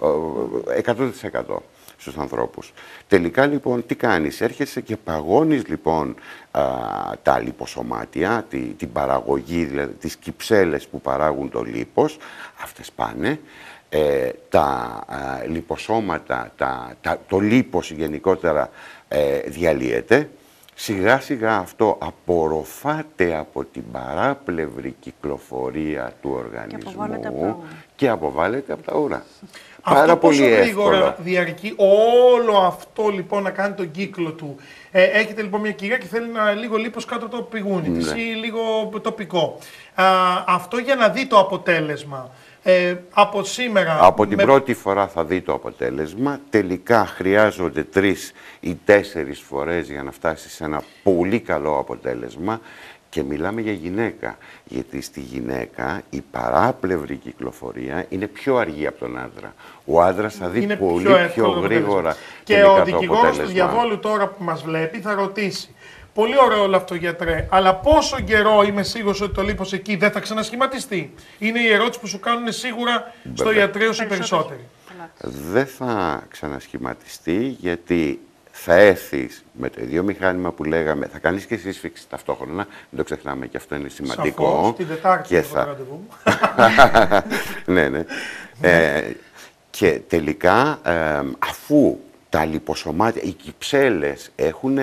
Speaker 2: ε, εκατό τοις εκατό στους ανθρώπους. Τελικά λοιπόν τι κάνεις, έρχεσαι και παγώνεις λοιπόν α, τα λιποσωμάτια, τη, την παραγωγή, δηλαδή τις κυψέλες που παράγουν το λίπος, αυτές πάνε, ε, τα α, λιποσώματα, τα, τα, το λίπος γενικότερα ε, διαλύεται, σιγά σιγά αυτό απορροφάται από την παράπλευρη κυκλοφορία του οργανισμού και αποβάλλεται από τα ούρα.
Speaker 1: Αυτό
Speaker 2: Πάρα
Speaker 1: πόσο
Speaker 2: πολύ
Speaker 1: γρήγορα
Speaker 2: εύκολο.
Speaker 1: διαρκεί όλο αυτό λοιπόν να κάνει τον κύκλο του. Ε, έχετε λοιπόν μια κυρία και θέλει να, λίγο λίπος κάτω από το πηγούνι ναι. της ή λίγο τοπικό. Α, αυτό για να δει το αποτέλεσμα. Ε, από σήμερα...
Speaker 2: Από την
Speaker 1: με...
Speaker 2: πρώτη φορά θα δει το αποτέλεσμα. Τελικά χρειάζονται τρεις ή τέσσερις φορές για να φτάσει σε ένα πολύ καλό αποτέλεσμα. Και μιλάμε για γυναίκα, γιατί στη γυναίκα η παράπλευρη κυκλοφορία είναι πιο αργή από τον άντρα. Ο άντρας θα δει είναι πολύ πιο, πιο γρήγορα
Speaker 1: και ο δικηγόρος του διαβόλου τώρα που μας βλέπει θα ρωτήσει Πολύ ωραίο όλο αυτό, γιατρέ. Αλλά πόσο καιρό είμαι σίγουρος ότι το λίπος εκεί δεν θα ξανασχηματιστεί? Είναι η ερώτηση που σου κάνουν σίγουρα στο ιατρείο οι περισσότεροι.
Speaker 2: Δεν θα ξανασχηματιστεί, γιατί θα έρθεις με το ίδιο μηχάνημα που λέγαμε, θα κάνεις και σύσφυξη ταυτόχρονα, δεν το ξεχνάμε και αυτό είναι σημαντικό.
Speaker 1: Σαφώς, την Τετάρτη
Speaker 2: και
Speaker 1: θα... το ραντεβού.
Speaker 2: ναι, ναι. ε, και τελικά, ε, αφού τα λιποσωμάτια, οι κυψέλες έχουν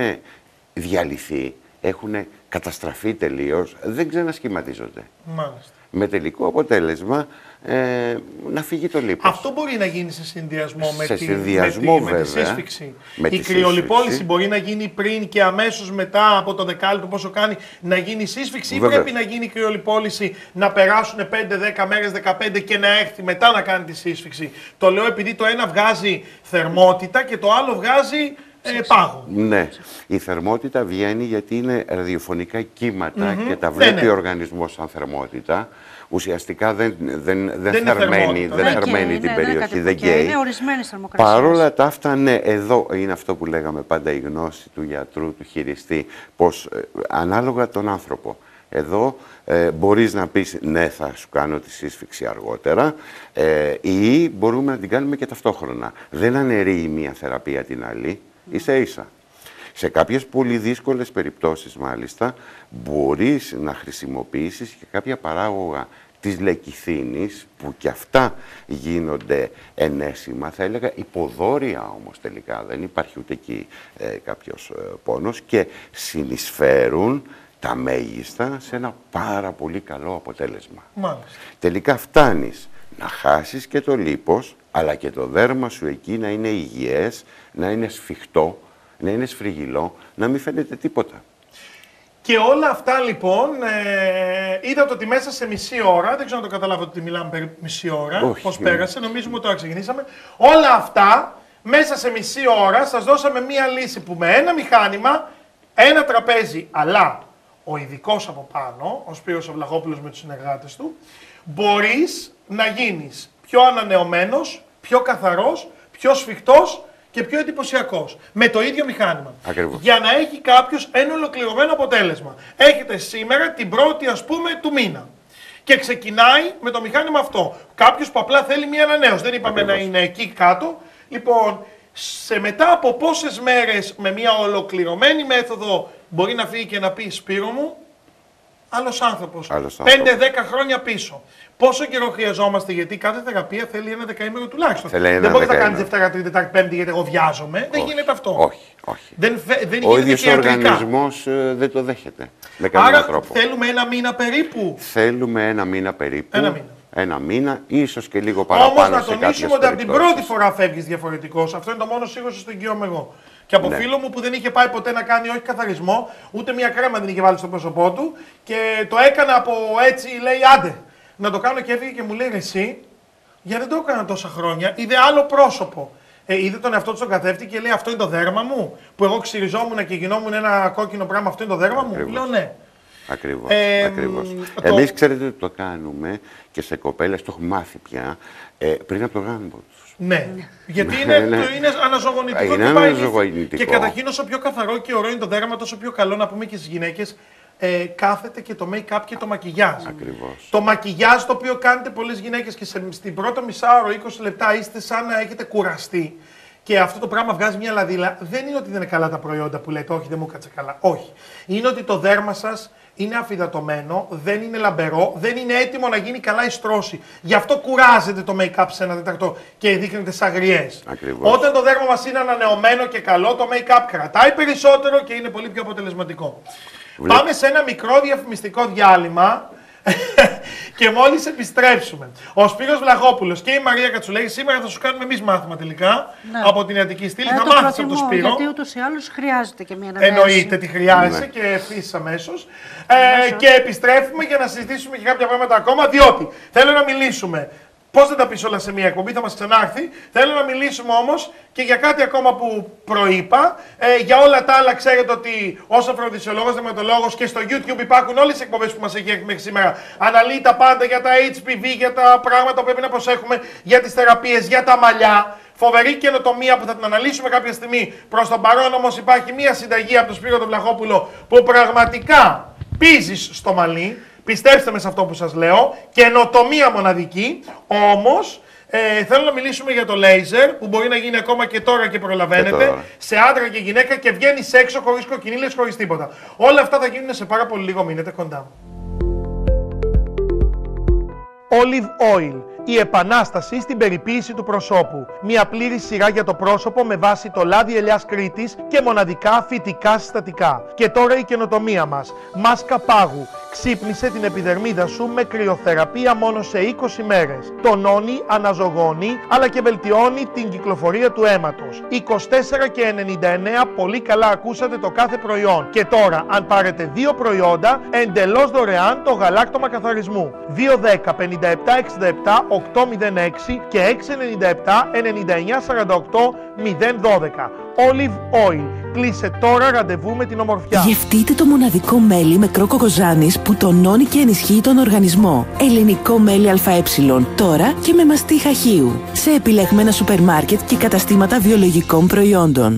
Speaker 2: διαλυθεί, έχουν καταστραφεί τελείως, δεν ξανασχηματίζονται.
Speaker 1: Μάλιστα.
Speaker 2: Με τελικό αποτέλεσμα ε, να φύγει το λίπος.
Speaker 1: Αυτό μπορεί να γίνει σε συνδυασμό,
Speaker 2: σε
Speaker 1: με, τη,
Speaker 2: συνδυασμό
Speaker 1: με, τη, με τη σύσφυξη.
Speaker 2: Με
Speaker 1: η
Speaker 2: τη
Speaker 1: κρυολιπόληση
Speaker 2: σύσφυξη.
Speaker 1: μπορεί να γίνει πριν και αμέσως μετά από το δεκάλεπτο πόσο κάνει να γίνει σύσφυξη,
Speaker 2: Βέβαια.
Speaker 1: ή πρέπει να γίνει η κρυολιπόληση, να περάσουν πέντε δέκα μέρες, δεκαπέντε και να έρθει μετά να κάνει τη σύσφυξη? Το λέω επειδή το ένα βγάζει θερμότητα και το άλλο βγάζει ε, πάγο.
Speaker 2: Ναι. Η θερμότητα βγαίνει γιατί είναι ραδιοφωνικά κύματα
Speaker 1: Mm-hmm.
Speaker 2: και τα βλέπει
Speaker 1: ναι, ναι.
Speaker 2: ο οργανισμός σαν θερμότητα. Ουσιαστικά δεν, δεν, δεν,
Speaker 1: δεν
Speaker 2: θερμαίνει, δεν
Speaker 1: ναι,
Speaker 2: θερμαίνει
Speaker 3: ναι,
Speaker 2: την
Speaker 3: ναι,
Speaker 2: περιοχή,
Speaker 3: ναι,
Speaker 2: δεν
Speaker 3: και
Speaker 2: καίει.
Speaker 3: είναι ορισμένες θερμοκρασίες.
Speaker 2: Παρόλα τα αυτά, ναι, εδώ είναι αυτό που λέγαμε πάντα, η γνώση του γιατρού, του χειριστή, πως ε, ανάλογα τον άνθρωπο. Εδώ ε, μπορείς να πεις ναι, θα σου κάνω τη σύσφυξη αργότερα ε, ή μπορούμε να την κάνουμε και ταυτόχρονα. Δεν αναιρεί η μία θεραπεία την άλλη, mm. ίσα ίσα. Σε κάποιες πολύ δύσκολες περιπτώσεις μάλιστα μπορείς να χρησιμοποιήσεις και κάποια παράγωγα της λεκιθίνης, που και αυτά γίνονται ενέσιμα, θα έλεγα υποδόρια όμως τελικά, δεν υπάρχει ούτε εκεί ε, κάποιος ε, πόνος, και συνεισφέρουν τα μέγιστα σε ένα πάρα πολύ καλό αποτέλεσμα.
Speaker 1: Μάλιστα.
Speaker 2: Τελικά φτάνεις να χάσεις και το λίπος, αλλά και το δέρμα σου εκεί να είναι υγιές, να είναι σφιχτό, να είναι σφριγγυλό, να μην φαίνεται τίποτα.
Speaker 1: Και όλα αυτά λοιπόν, ε, είδατε ότι μέσα σε μισή ώρα, δεν ξέρω αν το καταλάβατε ότι μιλάμε περί μισή ώρα,
Speaker 2: Όχι.
Speaker 1: πώς πέρασε, νομίζουμε ότι τώρα ξεκινήσαμε. Όλα αυτά, μέσα σε μισή ώρα, σας δώσαμε μία λύση που με ένα μηχάνημα, ένα τραπέζι, αλλά ο ειδικός από πάνω, ο Σπύρος Αυλαχόπουλος με τους συνεργάτες του, μπορείς να γίνεις πιο ανανεωμένος, πιο καθαρός, πιο σφιχτός και πιο εντυπωσιακός. Με το ίδιο μηχάνημα.
Speaker 2: Ακριβώς.
Speaker 1: Για να έχει κάποιος ένα ολοκληρωμένο αποτέλεσμα. Έχετε σήμερα την πρώτη, ας πούμε, του μήνα. Και ξεκινάει με το μηχάνημα αυτό. Κάποιος που απλά θέλει μία ανανέωση. Δεν είπαμε
Speaker 2: Ακριβώς.
Speaker 1: να είναι εκεί κάτω. Λοιπόν, σε μετά από πόσες μέρες με μία ολοκληρωμένη μέθοδο μπορεί να φύγει και να πει Σπύρο μου, άλλος άνθρωπος. πέντε δέκα χρόνια πίσω. Πόσο καιρό χρειαζόμαστε, γιατί κάθε θεραπεία θέλει ένα δεκαήμερο τουλάχιστον.
Speaker 2: Θέλει
Speaker 1: δεν μπορεί να κάνει
Speaker 2: δεκαήμερο.
Speaker 1: Δευτέρα, Τρίτη, Τετάρτη, Πέμπτη, γιατί εγώ βιάζομαι.
Speaker 2: Όχι,
Speaker 1: δεν γίνεται αυτό.
Speaker 2: Όχι, όχι.
Speaker 1: Δεν, δεν
Speaker 2: Ο
Speaker 1: γίνεται
Speaker 2: ίδιος
Speaker 1: και
Speaker 2: ο
Speaker 1: ιατρικά.
Speaker 2: οργανισμός ε, δεν το δέχεται με κανέναν
Speaker 1: Άρα
Speaker 2: τρόπο.
Speaker 1: θέλουμε ένα μήνα περίπου.
Speaker 2: Θέλουμε ένα μήνα περίπου.
Speaker 1: Ένα μήνα.
Speaker 2: Ένα μήνα, ίσως και λίγο παραπάνω.
Speaker 1: Όμως να
Speaker 2: σε κάποιες
Speaker 1: τονίσουμε ότι από την
Speaker 2: περιπτώσεις.
Speaker 1: πρώτη φορά φεύγεις διαφορετικός. Αυτό είναι το μόνο σίγουρο στο εγγύομαι εγώ. Και από
Speaker 2: Ναι.
Speaker 1: φίλο μου που δεν είχε πάει ποτέ να κάνει όχι καθαρισμό, ούτε μια κρέμα δεν είχε βάλει στο πρόσωπό του και το έκανα από έτσι, λέει άντε. Να το κάνω και έφυγε και μου λέει εσύ, γιατί δεν το έκανα τόσα χρόνια, είδε άλλο πρόσωπο. Ε, είδε τον εαυτό του στον καθρέφτη και λέει αυτό είναι το δέρμα μου, που εγώ ξυριζόμουν και γινόμουν ένα κόκκινο πράγμα, αυτό είναι το δέρμα μου.
Speaker 2: Ακριβώς.
Speaker 1: Λέω ναι.
Speaker 2: Ακριβώς,
Speaker 1: Ε,
Speaker 2: ακριβώς.
Speaker 1: το-
Speaker 2: Εμείς ξέρετε ότι το κάνουμε και σε κοπέλες, το έχουμε μάθει πια, ε, πριν από το γάμο τους.
Speaker 1: Ναι. Γιατί είναι,
Speaker 2: Ναι, ναι.
Speaker 1: το είναι αναζωογονητικό.
Speaker 2: Είναι
Speaker 1: και πάει-
Speaker 2: αναζωογονητικό.
Speaker 1: Και καταρχήν όσο πιο καθαρό και ωραίο είναι το δέρμα, τόσο πιο καλό να πούμε και στις γυναίκες. Ε, κάθεται και το make-up και το μακιγιάζ.
Speaker 2: Ακριβώς.
Speaker 1: Το μακιγιάζ το οποίο κάνετε πολλές γυναίκες και σε, στην πρώτο μισάωρο, είκοσι λεπτά είστε σαν να έχετε κουραστεί. Και αυτό το πράγμα βγάζει μια λαδίλα. Δεν είναι ότι δεν είναι καλά τα προϊόντα που λέτε, όχι δεν μου κάτσε καλά. Όχι. Είναι ότι το δέρμα σας είναι αφυδατωμένο, δεν είναι λαμπερό, δεν είναι έτοιμο να γίνει καλά η στρώση. Γι' αυτό κουράζεται το make-up σε ένα τέταρτο και δείχνετε σαν γριές.
Speaker 2: Ακριβώς.
Speaker 1: Όταν το δέρμα μας είναι ανανεωμένο και καλό, το make-up κρατάει περισσότερο και είναι πολύ πιο αποτελεσματικό.
Speaker 2: Βλέπω.
Speaker 1: Πάμε σε ένα μικρό διαφημιστικό διάλειμμα και μόλις επιστρέψουμε. Ο Σπύρος Βλαχόπουλος και η Μαρία Κατσουλέγη σήμερα θα σου κάνουμε εμείς μάθημα τελικά
Speaker 3: Ναι.
Speaker 1: από την Ιατρική Στήλη.
Speaker 3: Ε,
Speaker 1: θα
Speaker 3: το
Speaker 1: μάθεις από τον
Speaker 3: προτιμώ,
Speaker 1: Σπύρο.
Speaker 3: γιατί ούτως ή άλλως χρειάζεται και μια ανανέωση.
Speaker 1: Εννοείται, τη χρειάζεσαι
Speaker 2: Ναι.
Speaker 1: και ευθύς αμέσως. Ε,
Speaker 3: Αμέσως.
Speaker 1: και επιστρέφουμε για να συζητήσουμε και κάποια πράγματα ακόμα, διότι θέλω να μιλήσουμε. Πώς δεν τα πεις όλα σε μια εκπομπή, θα μας ξανάρθει. Θέλω να μιλήσουμε όμως και για κάτι ακόμα που προείπα. Ε, για όλα τα άλλα, ξέρετε ότι ως αφροδισιολόγος, δερματολόγος και στο YouTube υπάρχουν όλες οι εκπομπές που μας έχει έρθει μέχρι σήμερα. Αναλύει τα πάντα για τα έιτς πι βι, για τα πράγματα που πρέπει να προσέχουμε, για τις θεραπείες, για τα μαλλιά. Φοβερή καινοτομία που θα την αναλύσουμε κάποια στιγμή. Προς τον παρόν όμως υπάρχει μία συνταγή από τον Σπύρο τον Βλαχόπουλο που πραγματικά πίζεις στο μαλλί. Πιστέψτε με σε αυτό που σας λέω. Καινοτομία μοναδική. Όμως ε, θέλω να μιλήσουμε για το λέιζερ που μπορεί να γίνει ακόμα και τώρα και προλαβαίνετε. Και τώρα. Σε άντρα και γυναίκα και βγαίνει έξω χωρίς κοκκινίλες, χωρίς τίποτα. Όλα αυτά θα γίνουν σε πάρα πολύ λίγο. Μείνετε κοντά μου. Olive Oil. Η επανάσταση στην περιποίηση του προσώπου. Μια πλήρη σειρά για το πρόσωπο με βάση το λάδι ελιάς Κρήτης και μοναδικά φυτικά συστατικά. Και τώρα η καινοτομία μας. Μάσκα πάγου. Ξύπνησε την επιδερμίδα σου με κρυοθεραπεία μόνο σε είκοσι μέρες. Τονώνει, αναζωογονεί, αλλά και βελτιώνει την κυκλοφορία του αίματος. είκοσι τέσσερα και ενενήντα εννέα, πολύ καλά ακούσατε το κάθε προϊόν. Και τώρα, αν πάρετε δύο προϊόντα, εντελώς δωρεάν το γαλάκτωμα καθαρισμού. δύο δέκα πενήντα επτά εξήντα επτά οκτακόσια έξι και έξι ενενήντα επτά ενενήντα εννέα σαράντα οκτώ μηδέν δώδεκα. Olive Oil. Κλείσε τώρα ραντεβού με την ομορφιά.
Speaker 4: Γευτείτε το μοναδικό μέλι με κρόκο κοζάνης που τονώνει και ενισχύει τον οργανισμό. Ελληνικό μέλι ΑΕ. Τώρα και με μαστί χαχείου. Σε επιλεγμένα σούπερ μάρκετ και καταστήματα βιολογικών προϊόντων.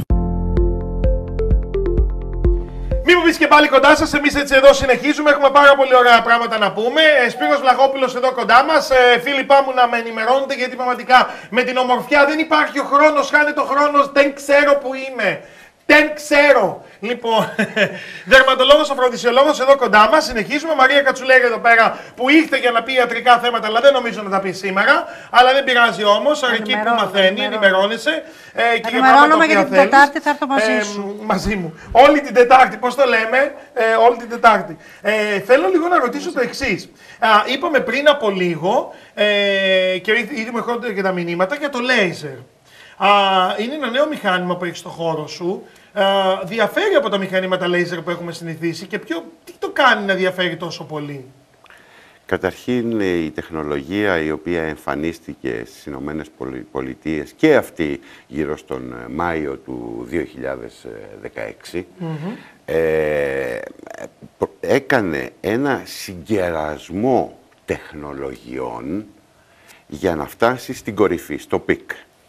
Speaker 1: Μην μου πεις και πάλι κοντά σας, εμείς έτσι εδώ συνεχίζουμε, έχουμε πάρα πολύ ωραία πράγματα να πούμε. Σπύρος Βλαχόπουλος εδώ κοντά μας, ε, φίλοι πάμε να με ενημερώνετε γιατί πραγματικά με την ομορφιά δεν υπάρχει ο χρόνος, χάνεται ο χρόνος, δεν ξέρω που είμαι. Δεν ξέρω. Λοιπόν, δερματολόγος, αφροδισιολόγος εδώ κοντά μας. Συνεχίζουμε. Μαρία Κατσουλέρη εδώ πέρα που ήρθε για να πει ιατρικά θέματα, αλλά δεν νομίζω να τα πει σήμερα. Αλλά δεν πειράζει όμως. Αρκεί που μαθαίνει, ενημερώνεσαι. Ε, και
Speaker 3: ενημερώνομαι για την Τετάρτη, θα έρθω μαζί σου.
Speaker 1: Ε, μαζί μου. Όλη την Τετάρτη, πώς το λέμε, ε, όλη την Τετάρτη. Ε, θέλω λίγο να ρωτήσω το εξής. Είπαμε πριν από λίγο ε, και ήδη μου έρχονται και τα μηνύματα για το λέιζερ. Α, είναι ένα νέο μηχάνημα που έχει στο χώρο σου. Α, διαφέρει από τα μηχανήματα λέιζερ που έχουμε συνηθίσει και ποιο, τι το κάνει να διαφέρει τόσο πολύ?
Speaker 2: Καταρχήν η τεχνολογία η οποία εμφανίστηκε στις Ηνωμένες Πολιτείες και αυτή γύρω στον Μάιο του δύο χιλιάδες δεκαέξι mm-hmm. ε, έκανε ένα συγκερασμό τεχνολογιών για να φτάσει στην κορυφή, στο πικ.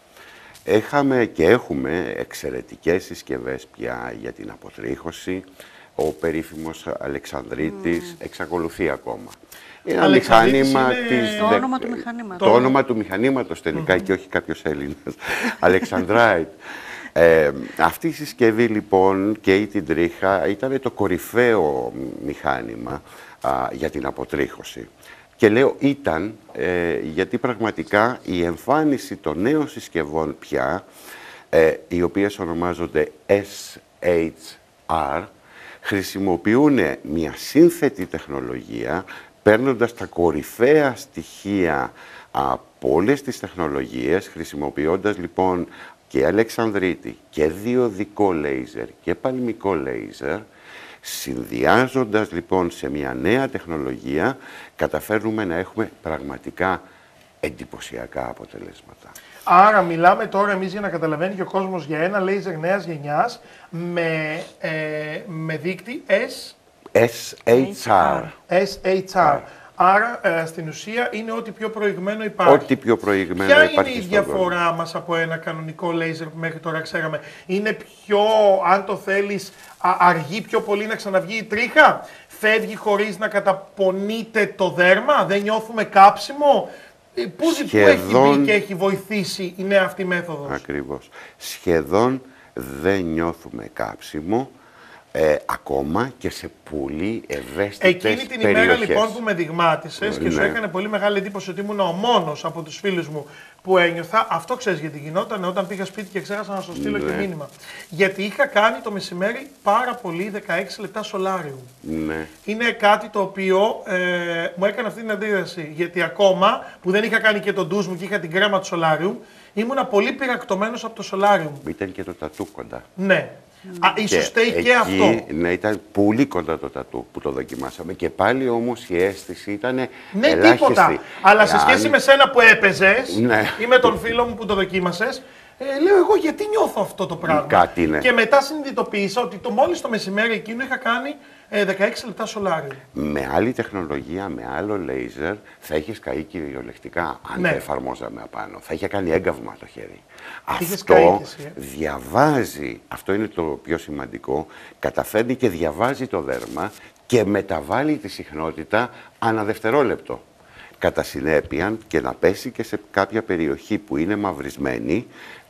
Speaker 2: Έχαμε και έχουμε εξαιρετικές συσκευές πια για την αποτρίχωση. Ο περίφημος Αλεξανδρίτης mm. εξακολουθεί ακόμα. Είναι ένα μηχάνημα
Speaker 3: είναι...
Speaker 2: της...
Speaker 3: Το όνομα του μηχανήματος.
Speaker 2: Το όνομα του μηχανήματος τελικά mm-hmm. και όχι κάποιος Έλληνας. Αλεξανδράιτ. Ε, αυτή η συσκευή λοιπόν και η την τρίχα ήταν το κορυφαίο μηχάνημα α, για την αποτρίχωση. Και λέω ήταν, ε, γιατί πραγματικά η εμφάνιση των νέων συσκευών πια, ε, οι οποίες ονομάζονται ες έιτς αρ, χρησιμοποιούν μια σύνθετη τεχνολογία, παίρνοντας τα κορυφαία στοιχεία από όλες τις τεχνολογίες, χρησιμοποιώντας λοιπόν και αλεξανδρίτη και διοδικό λέιζερ και παλμικό λέιζερ. Συνδυάζοντας λοιπόν σε μια νέα τεχνολογία, καταφέρνουμε να έχουμε πραγματικά εντυπωσιακά αποτελέσματα.
Speaker 1: Άρα μιλάμε τώρα εμείς για να καταλαβαίνει και ο κόσμος για ένα λέιζερ νέας γενιάς με, ε, με δείκτη
Speaker 2: ες έιτς αρ.
Speaker 1: ες έιτς αρ. Άρα ε, στην ουσία είναι ό,τι πιο προηγμένο υπάρχει.
Speaker 2: Ό,τι πιο προηγμένο
Speaker 1: Ποια
Speaker 2: υπάρχει.
Speaker 1: Ποια είναι η διαφορά κόσμο. μας από ένα κανονικό λέιζερ που μέχρι τώρα ξέραμε? Είναι πιο, αν το θέλεις, α, αργεί πιο πολύ να ξαναβγεί η τρίχα? Φεύγει χωρίς να καταπονείται το δέρμα? Δεν νιώθουμε κάψιμο? Πού,
Speaker 2: Σχεδόν...
Speaker 1: πού έχει μπει και έχει βοηθήσει η νέα αυτή μέθοδος?
Speaker 2: Ακριβώς. Σχεδόν δεν νιώθουμε κάψιμο. Ε, ακόμα και σε πολύ ευαίσθητες
Speaker 1: Εκείνη την
Speaker 2: περιοχές.
Speaker 1: ημέρα λοιπόν που με δειγμάτισες και ναι. σου έκανε πολύ μεγάλη εντύπωση ότι ήμουν ο μόνος από τους φίλους μου που ένιωθα, αυτό ξέρεις γιατί γινόταν όταν πήγα σπίτι και ξέχασα να σου στείλω ναι. και μήνυμα. Γιατί είχα κάνει το μεσημέρι πάρα πολύ δεκαέξι λεπτά σολάριου.
Speaker 2: Ναι.
Speaker 1: Είναι κάτι το οποίο ε, μου έκανε αυτή την αντίδραση. Γιατί ακόμα που δεν είχα κάνει και τον ντους μου και είχα την κρέμα του σολάριου, ήμουνα πολύ πειρακτωμένος από το σολάριου μου.
Speaker 2: Ήταν και το τατού κοντά.
Speaker 1: Ναι. Α, ίσως φταίει και,
Speaker 2: και
Speaker 1: αυτό.
Speaker 2: Ναι, ήταν πολύ κοντά το τατού που το δοκιμάσαμε και πάλι όμως η αίσθηση ήταν
Speaker 1: ναι,
Speaker 2: ελάχιστη.
Speaker 1: Τίποτα. Αλλά σε σχέση Αν... με σένα που έπαιζες
Speaker 2: ναι.
Speaker 1: ή με τον φίλο μου που το δοκίμασες, Ε, λέω εγώ γιατί νιώθω αυτό το πράγμα.
Speaker 2: Κάτι είναι.
Speaker 1: Και μετά συνειδητοποίησα ότι το μόλις το μεσημέρι εκείνο είχα κάνει ε, δεκαέξι λεπτά σολάριο.
Speaker 2: Με άλλη τεχνολογία, με άλλο λέιζερ, θα έχεις καεί κυριολεκτικά αν
Speaker 1: Ναι.
Speaker 2: το εφαρμόζαμε απάνω. Θα είχε κάνει έγκαυμα το χέρι.
Speaker 1: Είχες
Speaker 2: Αυτό
Speaker 1: καεί και εσύ, ε.
Speaker 2: διαβάζει, αυτό είναι το πιο σημαντικό, καταφέρνει και διαβάζει το δέρμα και μεταβάλλει τη συχνότητα ανά δευτερόλεπτο. Κατά συνέπεια και να πέσει και σε κάποια περιοχή που είναι μαυρισμένη,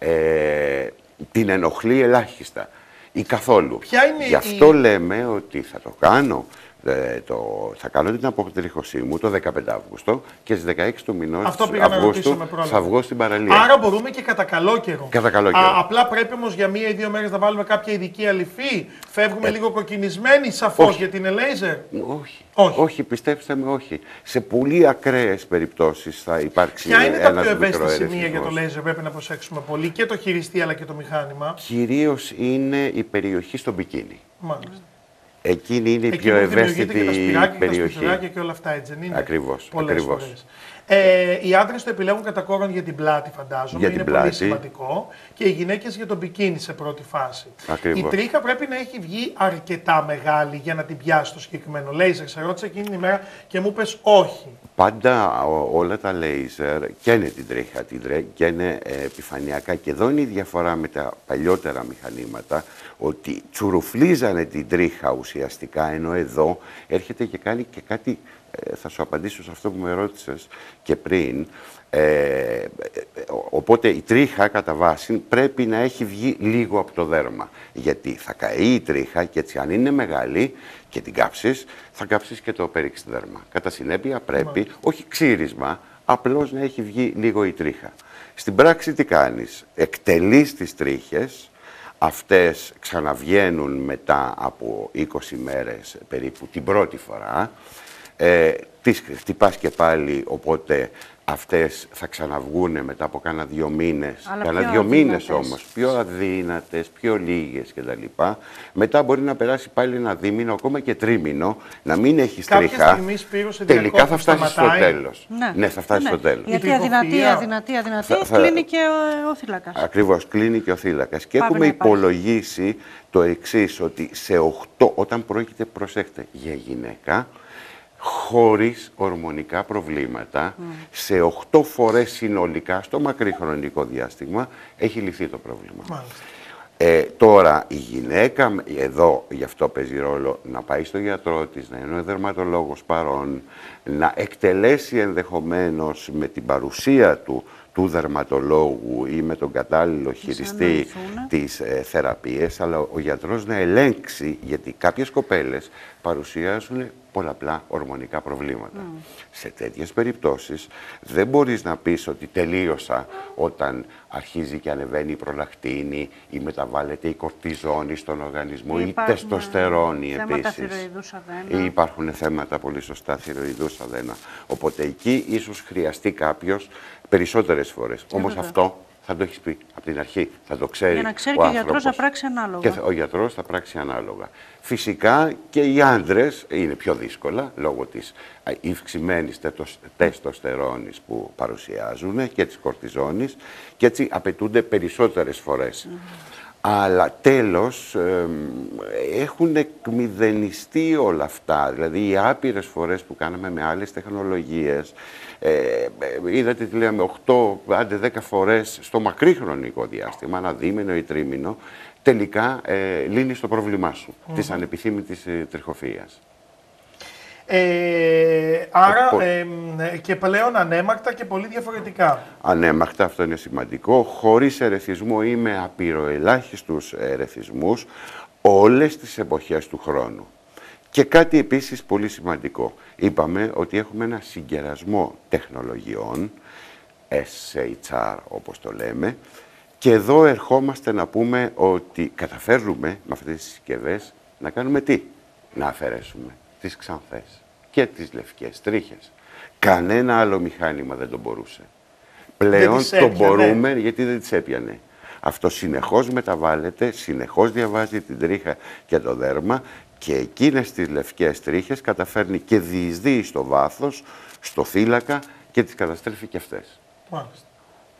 Speaker 2: ε, την ενοχλεί ελάχιστα ή καθόλου.
Speaker 1: Ποια είναι
Speaker 2: Γι' αυτό
Speaker 1: η...
Speaker 2: λέμε ότι θα το κάνω, ε, το, θα κάνω την αποτρίχωσή μου το δεκαπέντε Αυγούστου και στις δεκαέξι του μηνός
Speaker 1: Αυτό πήγα να ρωτήσω
Speaker 2: Αυγούστου
Speaker 1: με πρόλαβα.
Speaker 2: θα βγω στην παραλία.
Speaker 1: Άρα μπορούμε και κατά καλό καιρό.
Speaker 2: Κατά καλό καιρό.
Speaker 1: Α, απλά πρέπει όμως για μία ή δύο μέρες να βάλουμε κάποια ειδική αληφή. Φεύγουμε ε... λίγο κοκκινισμένοι σαφώς γιατί είναι λέιζερ.
Speaker 2: Όχι.
Speaker 1: όχι.
Speaker 2: Όχι, πιστέψτε με, όχι. Σε πολύ ακραίες περιπτώσεις θα υπάρξει
Speaker 1: Ποια είναι
Speaker 2: ένας
Speaker 1: τα πιο ευαίσθητα
Speaker 2: μικροερεθισμός.
Speaker 1: σημεία για το λέιζερ, πρέπει να προσέξουμε πολύ και το χειριστή αλλά και το μηχάνημα.
Speaker 2: Κυρίως είναι η περιοχή στο μπικίνι.
Speaker 1: Μάλιστα.
Speaker 2: Εκείνη είναι η
Speaker 1: Εκεί
Speaker 2: πιο
Speaker 1: που δημιουργείται
Speaker 2: ευαίσθητη
Speaker 1: και τα σπυράκια και τα
Speaker 2: περιοχή.
Speaker 1: σπιθουράκια και όλα αυτά, έτσι δεν είναι?
Speaker 2: Ακριβώς,
Speaker 1: Πολλές
Speaker 2: ακριβώς.
Speaker 1: φορές. Ε, οι άντρες το επιλέγουν κατά κόρον για την πλάτη, φαντάζομαι.
Speaker 2: Για
Speaker 1: είναι
Speaker 2: την
Speaker 1: πολύ
Speaker 2: πλάτη.
Speaker 1: σημαντικό. Και οι γυναίκες για τον μπικίνι σε πρώτη φάση.
Speaker 2: Ακριβώς.
Speaker 1: Η τρίχα πρέπει να έχει βγει αρκετά μεγάλη για να την πιάσει το συγκεκριμένο λέιζερ. Σε ρώτησα εκείνη την ημέρα και μου είπες όχι.
Speaker 2: Πάντα ο- όλα τα λέιζερ καίνε την τρίχα, την τρέ, καίνε ε, επιφανειακά. Και εδώ είναι η διαφορά με τα παλιότερα μηχανήματα, ότι τσουρουφλίζανε την τρίχα ουσιαστικά, ενώ εδώ έρχεται και κάνει και κάτι, ε, θα σου απαντήσω σε αυτό που με ρώτησες και πριν. Ε, ε, ε, οπότε η τρίχα κατά βάση πρέπει να έχει βγει λίγο από το δέρμα. Γιατί θα καεί η τρίχα και έτσι αν είναι μεγάλη και την κάψεις, θα κάψεις και το πέριξ δέρμα. Κατά συνέπεια πρέπει, όχι ξύρισμα, απλώς να έχει βγει λίγο η τρίχα. Στην πράξη τι κάνεις? Εκτελείς τις τρίχες, αυτές ξαναβγαίνουν μετά από είκοσι μέρες περίπου την πρώτη φορά, ε, τις χτυπάς και πάλι, οπότε αυτές θα ξαναβγούνε μετά από κάνα δύο μήνες.
Speaker 3: Αλλά
Speaker 2: Κάνα
Speaker 3: πιο
Speaker 2: δύο μήνες
Speaker 3: αδύνατες.
Speaker 2: όμως, πιο αδύνατες, πιο λίγες κτλ. Μετά μπορεί να περάσει πάλι ένα δίμηνο, ακόμα και τρίμηνο, να μην έχεις
Speaker 1: Κάποια
Speaker 2: τρίχα.
Speaker 1: στιγμή, Σπύρο, σε
Speaker 2: Τελικά
Speaker 1: διακόπτω,
Speaker 2: θα φτάσεις στο
Speaker 1: σταματάει.
Speaker 2: τέλος.
Speaker 3: Ναι,
Speaker 2: θα φτάσεις
Speaker 3: ναι.
Speaker 2: στο τέλος.
Speaker 3: Γιατί
Speaker 1: Η
Speaker 3: αδυνατή,
Speaker 1: τριχοφυΐα
Speaker 3: αδυνατή, αδυνατή,
Speaker 2: θα- θα-
Speaker 3: κλείνει και ο, ο θύλακας.
Speaker 2: Ακριβώς, κλείνει και ο θύλακας. Και
Speaker 3: Πάβει
Speaker 2: έχουμε
Speaker 3: να υπάρχει.
Speaker 2: υπολογίσει το εξής, ότι σε οκτώ, όταν πρόκειται, προσέχτε, για γυναίκα, χωρίς ορμονικά προβλήματα, σε οκτώ φορές συνολικά, στο μακρύ χρονικό διάστημα, έχει λυθεί το πρόβλημα.
Speaker 1: Μάλιστα.
Speaker 2: Ε, τώρα η γυναίκα, εδώ γι' αυτό παίζει ρόλο, να πάει στο γιατρό της, να είναι ο δερματολόγος παρόν, να εκτελέσει ενδεχομένως με την παρουσία του του δερματολόγου ή με τον κατάλληλο χειριστή
Speaker 3: αναλυθούν.
Speaker 2: τις ε, θεραπείες, αλλά ο γιατρός να ελέγξει, γιατί κάποιες κοπέλες παρουσιάζουν πολλαπλά ορμονικά προβλήματα. Σε τέτοιες περιπτώσεις δεν μπορείς να πεις ότι τελείωσα όταν αρχίζει και ανεβαίνει η προλακτίνη ή μεταβάλλεται η κορτιζόνη στον οργανισμό ή η
Speaker 3: Υπάρχουν,
Speaker 2: τεστοστερόνη
Speaker 3: θέματα
Speaker 2: επίσης.
Speaker 3: θηροειδούς αδένα.
Speaker 2: Ή υπάρχουν θέματα πολύ σωστά θηροειδούς αδένα. Οπότε εκεί ίσως χρειαστεί κάποιος περισσότερες φορές. Όμως
Speaker 3: βέβαια.
Speaker 2: αυτό θα το έχεις πει από την αρχή, θα το ξέρει.
Speaker 3: Για να ξέρει
Speaker 2: ο
Speaker 3: και ο γιατρός
Speaker 2: άνθρωπος.
Speaker 3: να πράξει ανάλογα.
Speaker 2: Και θα- ο γιατρός θα πράξει ανάλογα. Φυσικά και οι άντρες είναι πιο δύσκολα λόγω της υυξημένης τεστοστερόνης που παρουσιάζουν και της κορτιζόνης και έτσι απαιτούνται περισσότερες φορές. Αλλά τέλος εμ, έχουν εκμηδενιστεί όλα αυτά. Δηλαδή οι άπειρες φορές που κάναμε με άλλες τεχνολογίες, ε, ε, είδατε τι λέμε, οκτώ, άντε δέκα φορές στο μακρύ χρονικό διάστημα, ένα δίμηνο ή τρίμηνο, τελικά ε, λύνεις το πρόβλημά σου, της ανεπιθύμητης ε, τριχοφυΐας.
Speaker 1: Ε, άρα
Speaker 2: Οπό-
Speaker 1: ε, και πλέον ανέμακτα και πολύ διαφορετικά.
Speaker 2: Ανέμακτα, αυτό είναι σημαντικό, χωρίς ερεθισμό ή με απειροελάχιστους ερεθισμούς όλες τις εποχές του χρόνου. Και κάτι επίσης πολύ σημαντικό. Είπαμε ότι έχουμε ένα συγκερασμό τεχνολογιών, ες έιτς αρ όπως το λέμε, και εδώ ερχόμαστε να πούμε ότι καταφέρνουμε με αυτές τις συσκευές να κάνουμε τι? Να αφαιρέσουμε τις ξανθές και τις λευκές τρίχες. Κανένα άλλο μηχάνημα δεν το μπορούσε. Πλέον
Speaker 1: τις
Speaker 2: το
Speaker 1: έπιανε.
Speaker 2: μπορούμε γιατί δεν τις έπιανε. Αυτό συνεχώς μεταβάλλεται, συνεχώς διαβάζει την τρίχα και το δέρμα και εκείνες τις λευκές τρίχες καταφέρνει και διεισδύει στο βάθος, στο θύλακα και τις καταστρέφει και αυτές.
Speaker 1: Μάλιστα.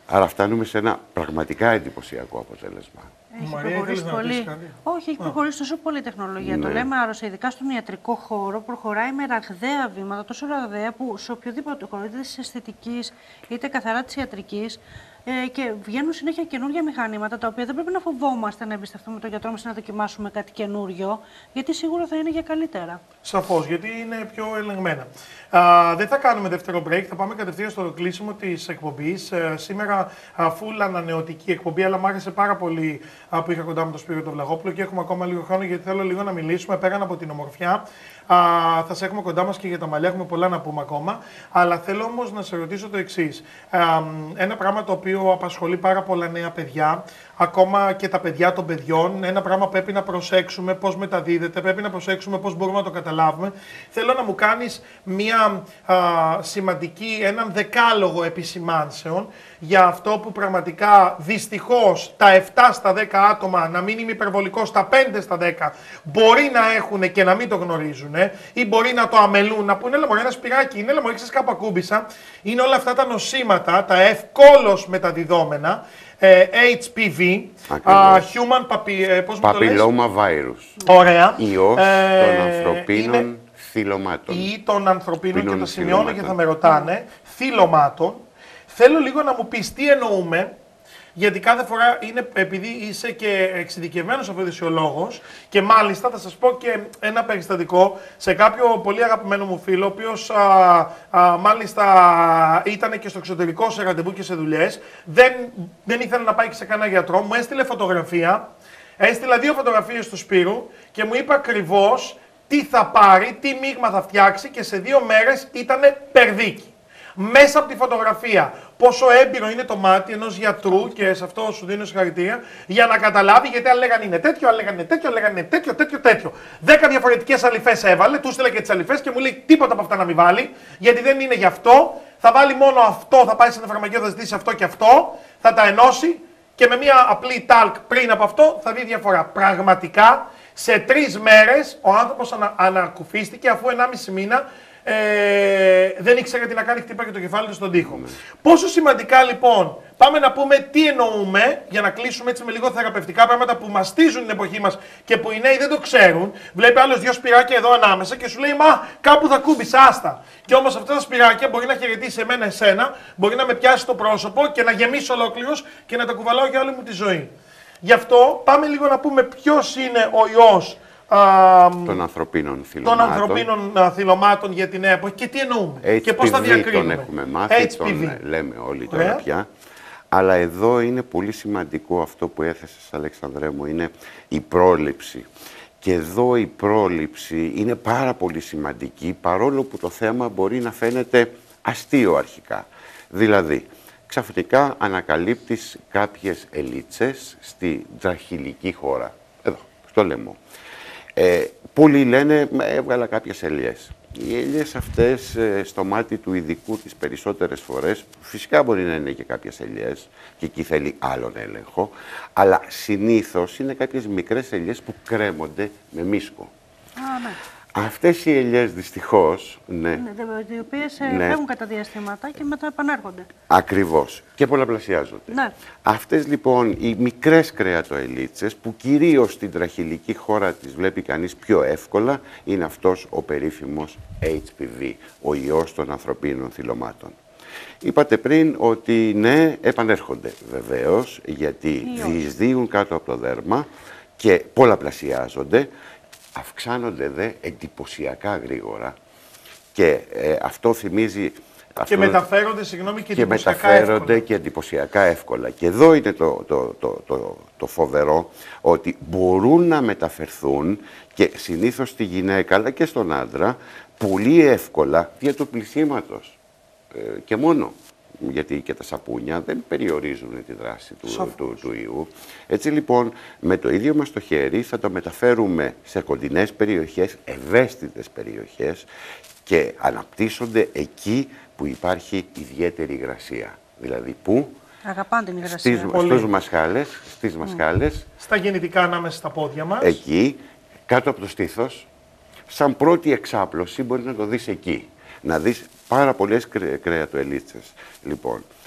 Speaker 2: Άρα φτάνουμε σε ένα πραγματικά εντυπωσιακό αποτέλεσμα.
Speaker 3: Έχει
Speaker 1: Μαρία,
Speaker 3: προχωρήσει
Speaker 1: ήθελες να
Speaker 3: πολύ.
Speaker 1: ρωτήσεις κάτι?
Speaker 3: Όχι, έχει προχωρήσει τόσο πολύ η τεχνολογία.
Speaker 2: Ναι.
Speaker 3: Το λέμε άρρωστα, ειδικά στον ιατρικό χώρο, προχωράει με ραγδαία βήματα, τόσο ραγδαία που σε οποιοδήποτε χώρο, είτε τη αισθητική είτε καθαρά τη ιατρική, ε, και βγαίνουν συνέχεια καινούργια μηχανήματα τα οποία δεν πρέπει να φοβόμαστε να εμπιστευτούμε τον γιατρό μας να δοκιμάσουμε κάτι καινούριο, γιατί σίγουρα θα είναι για καλύτερα.
Speaker 1: Σαφώς, γιατί είναι πιο ελεγμένα. Α, δεν θα κάνουμε δεύτερο break, θα πάμε κατευθείαν στο κλείσιμο της εκπομπής. Ε, σήμερα full ανανεωτική εκπομπή, αλλά μου άρεσε πάρα πολύ α, που είχα κοντά με τον Σπύριο τον Βλαχόπουλο και έχουμε ακόμα λίγο χρόνο γιατί θέλω λίγο να μιλήσουμε πέραν από την ομορφιά. Α, θα σε έχουμε κοντά μας και για τα μαλλιά, έχουμε πολλά να πούμε ακόμα. Αλλά θέλω όμως να σε ρωτήσω το εξής. Α, ένα πράγμα το οποίο απασχολεί πάρα πολλά νέα παιδιά, ακόμα και τα παιδιά των παιδιών, ένα πράγμα που πρέπει να προσέξουμε πώς μεταδίδεται, πρέπει να προσέξουμε πώς μπορούμε να το καταλάβουμε. Θέλω να μου κάνεις μια α, σημαντική, έναν δεκάλογο επισημάνσεων για αυτό που πραγματικά δυστυχώς τα επτά στα δέκα άτομα, να μην είμαι υπερβολικός, τα πέντε στα δέκα μπορεί να έχουν και να μην το γνωρίζουν ή μπορεί να το αμελούν, να πούνε έλα μωρέ ένα σπυράκι, είναι έλα μωρέ ξέρεις κάπου ακούμπησα. Είναι όλα αυτά τα νοσήματα, τα ευκόλως μεταδιδόμενα, ε, έιτς πι βι, uh, Human papi, πώς μου το λες?
Speaker 2: Papilloma virus.
Speaker 1: Ωραία.
Speaker 2: Ιός
Speaker 1: Ε,
Speaker 2: των ανθρωπίνων
Speaker 1: είναι
Speaker 2: θυλωμάτων.
Speaker 1: Ή των ανθρωπίνων και τα
Speaker 2: Πίνων
Speaker 1: σημειώνω και
Speaker 2: θυλωμάτων.
Speaker 1: θα με ρωτάνε, θυλωμάτων. Θέλω λίγο να μου πεις τι εννοούμε, γιατί κάθε φορά είναι επειδή είσαι και εξειδικευμένος αφοδισιολόγος και μάλιστα θα σας πω και ένα περιστατικό σε κάποιο πολύ αγαπημένο μου φίλο, ο οποίος α, α, μάλιστα ήταν και στο εξωτερικό σε ραντεβού και σε δουλειές, δεν, δεν ήθελε να πάει και σε κανένα γιατρό, μου έστειλε φωτογραφία, έστειλα δύο φωτογραφίες του Σπύρου και μου είπε ακριβώς τι θα πάρει, τι μείγμα θα φτιάξει και σε δύο μέρες ήτανε περδίκι. Μέσα από τη φωτογραφία πόσο έμπειρο είναι το μάτι ενός γιατρού και σε αυτό σου δίνω συγχαρητήρια για να καταλάβει γιατί αν λέγανε είναι τέτοιο, αν λέγανε είναι τέτοιο, αν λέγανε είναι τέτοιο, τέτοιο, τέτοιο. Δέκα διαφορετικές αλυφές έβαλε, του στείλε και τις αλυφές και μου λέει τίποτα από αυτά να μην βάλει γιατί δεν είναι γι' αυτό. Θα βάλει μόνο αυτό, θα πάει σε ένα φαρμακείο, θα ζητήσει αυτό και αυτό, θα τα ενώσει και με μια απλή τάλκ πριν από αυτό θα δει διαφορά. Πραγματικά σε τρεις μέρες ο άνθρωπος ανα, ανακουφίστηκε αφού ενάμιση μήνα. Ε, δεν ήξερε τι να κάνει, χτύπαγε το κεφάλι του στον τοίχο. Mm. Πόσο σημαντικά λοιπόν, πάμε να πούμε τι εννοούμε, για να κλείσουμε έτσι με λίγο θεραπευτικά πράγματα που μαστίζουν την εποχή μας και που οι νέοι δεν το ξέρουν. Βλέπει άλλος δυο σπυράκια εδώ ανάμεσα και σου λέει μα κάπου θα κούμπεις, άστα. Και όμως αυτά τα σπυράκια μπορεί να χαιρετήσει εμένα εσένα, μπορεί να με πιάσει το πρόσωπο και να γεμίσει ολόκληρος και να τα κουβαλάω για όλη μου τη ζωή. Γι' αυτό πάμε λίγο να πούμε ποιος είναι ο ιός Α,
Speaker 2: των ανθρωπίνων θυλωμάτων.
Speaker 1: Των ανθρωπίνων α, θυλωμάτων για την νέα εποχή και τι εννοούμε
Speaker 2: έιτς πι βι
Speaker 1: και πώς θα διακρίνουμε.
Speaker 2: Τον έχουμε μάθει,
Speaker 1: έιτς πι βι.
Speaker 2: τον λέμε όλοι τώρα πια. Αλλά εδώ είναι πολύ σημαντικό αυτό που έθεσες, Αλεξανδρέ μου, είναι η πρόληψη. Και εδώ η πρόληψη είναι πάρα πολύ σημαντική, παρόλο που το θέμα μπορεί να φαίνεται αστείο αρχικά. Δηλαδή, ξαφνικά ανακαλύπτεις κάποιες ελίτσες στη τραχηλική χώρα, εδώ, στο λαιμό. Ε, πολλοί λένε, έβγαλα κάποιες ελιές. Οι ελιές αυτές ε, στο μάτι του ειδικού τις περισσότερες φορές, φυσικά μπορεί να είναι και κάποιες ελιές και εκεί θέλει άλλον έλεγχο, αλλά συνήθως είναι κάποιες μικρές ελιές που κρέμονται με μίσκο.
Speaker 3: Α, ναι.
Speaker 2: Αυτές οι ελιές δυστυχώς, ναι,
Speaker 3: Ναι, οι οποίες
Speaker 2: ναι,
Speaker 3: φεύγουν κατά διαστήματα και μετά επανέρχονται.
Speaker 2: ακριβώς, και πολλαπλασιάζονται.
Speaker 3: Ναι.
Speaker 2: Αυτές λοιπόν οι μικρές κρεατοελίτσες που κυρίως στην τραχηλική χώρα τις βλέπει κανείς πιο εύκολα είναι αυτός ο περίφημος έιτς πι βι, ο ιός των ανθρωπίνων θυλωμάτων. Είπατε πριν ότι ναι, επανέρχονται βεβαίως γιατί διεισδύουν κάτω από το δέρμα και πολλαπλασιάζονται. Αυξάνονται δε εντυπωσιακά γρήγορα και ε, αυτό θυμίζει...
Speaker 1: Και
Speaker 2: αυτό,
Speaker 1: μεταφέρονται, συγγνώμη, και,
Speaker 2: και
Speaker 1: εντυπωσιακά
Speaker 2: μεταφέρονται
Speaker 1: εύκολα.
Speaker 2: και εντυπωσιακά εύκολα. Και εδώ είναι το, το, το, το, το φοβερό, ότι μπορούν να μεταφερθούν και συνήθως στη γυναίκα αλλά και στον άντρα πολύ εύκολα δια του πλησίματος ε, και μόνο. Γιατί και τα σαπούνια δεν περιορίζουν τη δράση του, του, του ιού. Έτσι λοιπόν, με το ίδιο μας το χέρι θα το μεταφέρουμε σε κοντινές περιοχές, ευαίσθητες περιοχές και αναπτύσσονται εκεί που υπάρχει ιδιαίτερη υγρασία. Δηλαδή πού?
Speaker 3: Αγαπάνε την υγρασία.
Speaker 2: Στις, στους μασχάλες, στις μασχάλες,
Speaker 1: στα γεννητικά ανάμεσα στα πόδια μας.
Speaker 2: Εκεί, κάτω από το στήθος, σαν πρώτη εξάπλωση μπορεί να το δεις εκεί. Να δεις πάρα πολλές κρε, κρεατοελίτσες. Λοιπόν,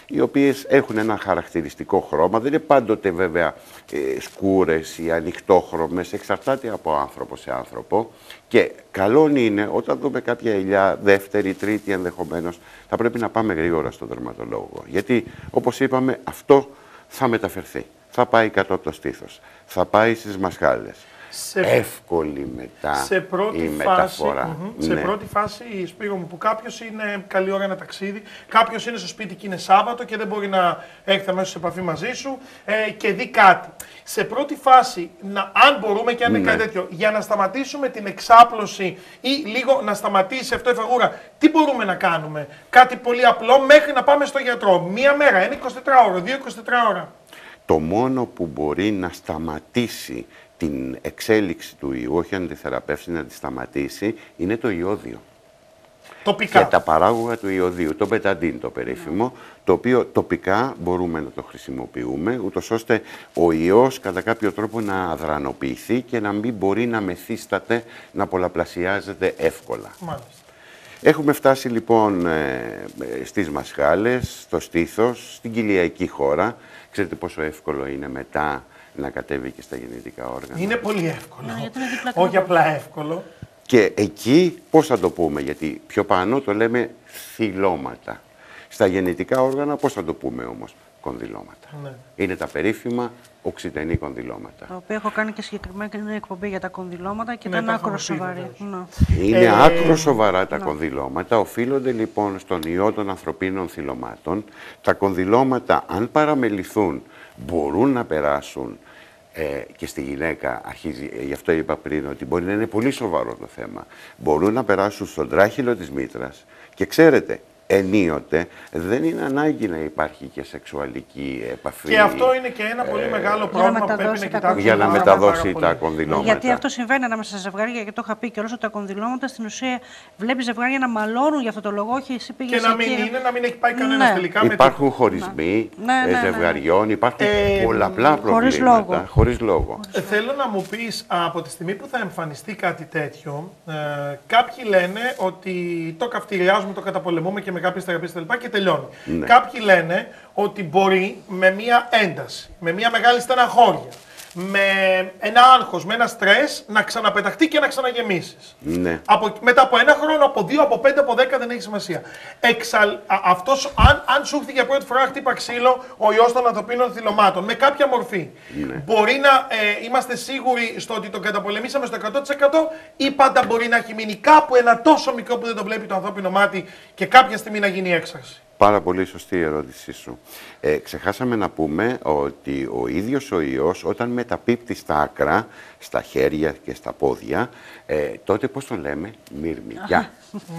Speaker 2: οι οποίες έχουν ένα χαρακτηριστικό χρώμα. Δεν είναι πάντοτε βέβαια ε, σκούρες ή ανοιχτόχρωμες, εξαρτάται από άνθρωπο σε άνθρωπο. Και καλό είναι όταν δούμε κάποια ελιά, δεύτερη, τρίτη ενδεχομένως, θα πρέπει να πάμε γρήγορα στον δερματολόγο. Γιατί όπως είπαμε, αυτό θα μεταφερθεί. Θα πάει κάτω από το στήθος, θα πάει στις μασχάλες. Σε, εύκολη μετά
Speaker 1: σε πρώτη
Speaker 2: η
Speaker 1: φάση,
Speaker 2: μεταφορά.
Speaker 1: Mm-hmm, ναι. Σε πρώτη φάση, Σπύρο μου, που κάποιος είναι καλή ώρα ένα ταξίδι, κάποιος είναι στο σπίτι και είναι Σάββατο και δεν μπορεί να έρθει αμέσως σε επαφή μαζί σου ε, και δει κάτι. Σε πρώτη φάση, να, αν μπορούμε και αν είναι ναι. κάτι τέτοιο, για να σταματήσουμε την εξάπλωση ή λίγο να σταματήσει αυτό η φαγούρα, τι μπορούμε να κάνουμε? Κάτι πολύ απλό μέχρι να πάμε στο γιατρό. Μία μέρα, ένα εικοσιτετράωρο, δύο εικοσιτετράωρα.
Speaker 2: Το μόνο που μπορεί να σταματήσει την εξέλιξη του ιού, όχι αν τη θεραπεύσει να τη σταματήσει, είναι το ιώδιο.
Speaker 1: Τοπικά.
Speaker 2: Και τα παράγωγα του ιωδίου, το μπεταντίν το περίφημο, το οποίο τοπικά μπορούμε να το χρησιμοποιούμε, ούτως ώστε ο ιός κατά κάποιο τρόπο να αδρανοποιηθεί και να μην μπορεί να μεθύσταται, να πολλαπλασιάζεται εύκολα.
Speaker 1: Μάλιστα.
Speaker 2: Έχουμε φτάσει λοιπόν ε, στις μασχάλες, στο στήθος, στην κοιλιακή χώρα. Ξέρετε πόσο εύκολο είναι μετά να κατέβει και στα γεννητικά όργανα.
Speaker 1: Είναι πολύ εύκολο. Όχι απλά εύκολο.
Speaker 2: Και εκεί πώς θα το πούμε, γιατί πιο πάνω το λέμε θυλώματα. Στα γεννητικά όργανα πώς θα το πούμε όμως? Κονδυλώματα. Ναι. Είναι τα περίφημα οξυτενή κονδυλώματα.
Speaker 3: Το οποίο έχω κάνει και συγκεκριμένη εκπομπή για τα κονδυλώματα και ναι, ήταν άκρο σοβαρή.
Speaker 2: Είναι ε... άκρο σοβαρά τα ναι. κονδυλώματα. Οφείλονται λοιπόν στον ιό των ανθρωπίνων θυλωμάτων. Τα κονδυλώματα, αν παραμεληθούν, μπορούν να περάσουν ε, και στη γυναίκα. Αρχίζει, γι' αυτό είπα πριν ότι μπορεί να είναι πολύ σοβαρό το θέμα. Μπορούν να περάσουν στον τράχυλο της μήτρας και ξέρετε, ενίοτε δεν είναι ανάγκη να υπάρχει και σεξουαλική επαφή.
Speaker 1: Και αυτό είναι και ένα πολύ ε, μεγάλο πρόβλημα που πρέπει να κοιτάξουμε.
Speaker 2: Για να μεταδώσει τα κονδυλώματα.
Speaker 3: Γιατί αυτό συμβαίνει ανάμεσα σε ζευγάρια, και το είχα πει και όλο ότι τα κονδυλώματα στην ουσία βλέπει ζευγάρια να μαλώνουν για αυτό το λόγο. Όχι, εσύ πήγες
Speaker 1: και να μην
Speaker 3: εκεί...
Speaker 1: είναι, να μην έχει πάει κανένα ναι. τελικά.
Speaker 2: Υπάρχουν
Speaker 1: με
Speaker 2: χωρισμοί
Speaker 3: ναι. Ναι, ναι, ναι.
Speaker 2: ζευγαριών, υπάρχουν ε, πολλαπλά προβλήματα.
Speaker 3: Χωρίς λόγο.
Speaker 2: Χωρίς λόγο.
Speaker 1: Ε, θέλω να μου πεις, από τη στιγμή που θα εμφανιστεί κάτι τέτοιο, ε, κάποιοι λένε ότι το καυτηριάζουμε, το καταπολεμούμε και με κάποιες θεραπείες κτλ. Και τελειώνει. Ναι. Κάποιοι λένε ότι μπορεί με μία ένταση, με μία μεγάλη στεναχώρια, με ένα άγχος, με ένα στρες να ξαναπεταχτεί και να ξαναγεμίσεις.
Speaker 2: Ναι.
Speaker 1: Από, μετά από ένα χρόνο, από δύο, από πέντε, από δέκα δεν έχει σημασία. Εξαλ, α, αυτός, αν, αν σου έρθει για πρώτη φορά χτύπα ξύλο ο ιός των ανθρωπίνων θυλωμάτων με κάποια μορφή, ναι. μπορεί να ε, είμαστε σίγουροι στο ότι τον καταπολεμήσαμε στο εκατό τοις εκατό ή πάντα μπορεί να έχει μείνει κάπου ένα τόσο μικρό που δεν το βλέπει το ανθρώπινο μάτι και κάποια στιγμή να γίνει έξαρση?
Speaker 2: Πάρα πολύ σωστή η ερώτησή σου. Ε, ξεχάσαμε να πούμε ότι ο ίδιος ο ιός όταν μεταπίπτει στα άκρα, στα χέρια και στα πόδια, ε, τότε πώς το λέμε? Μυρμικιά,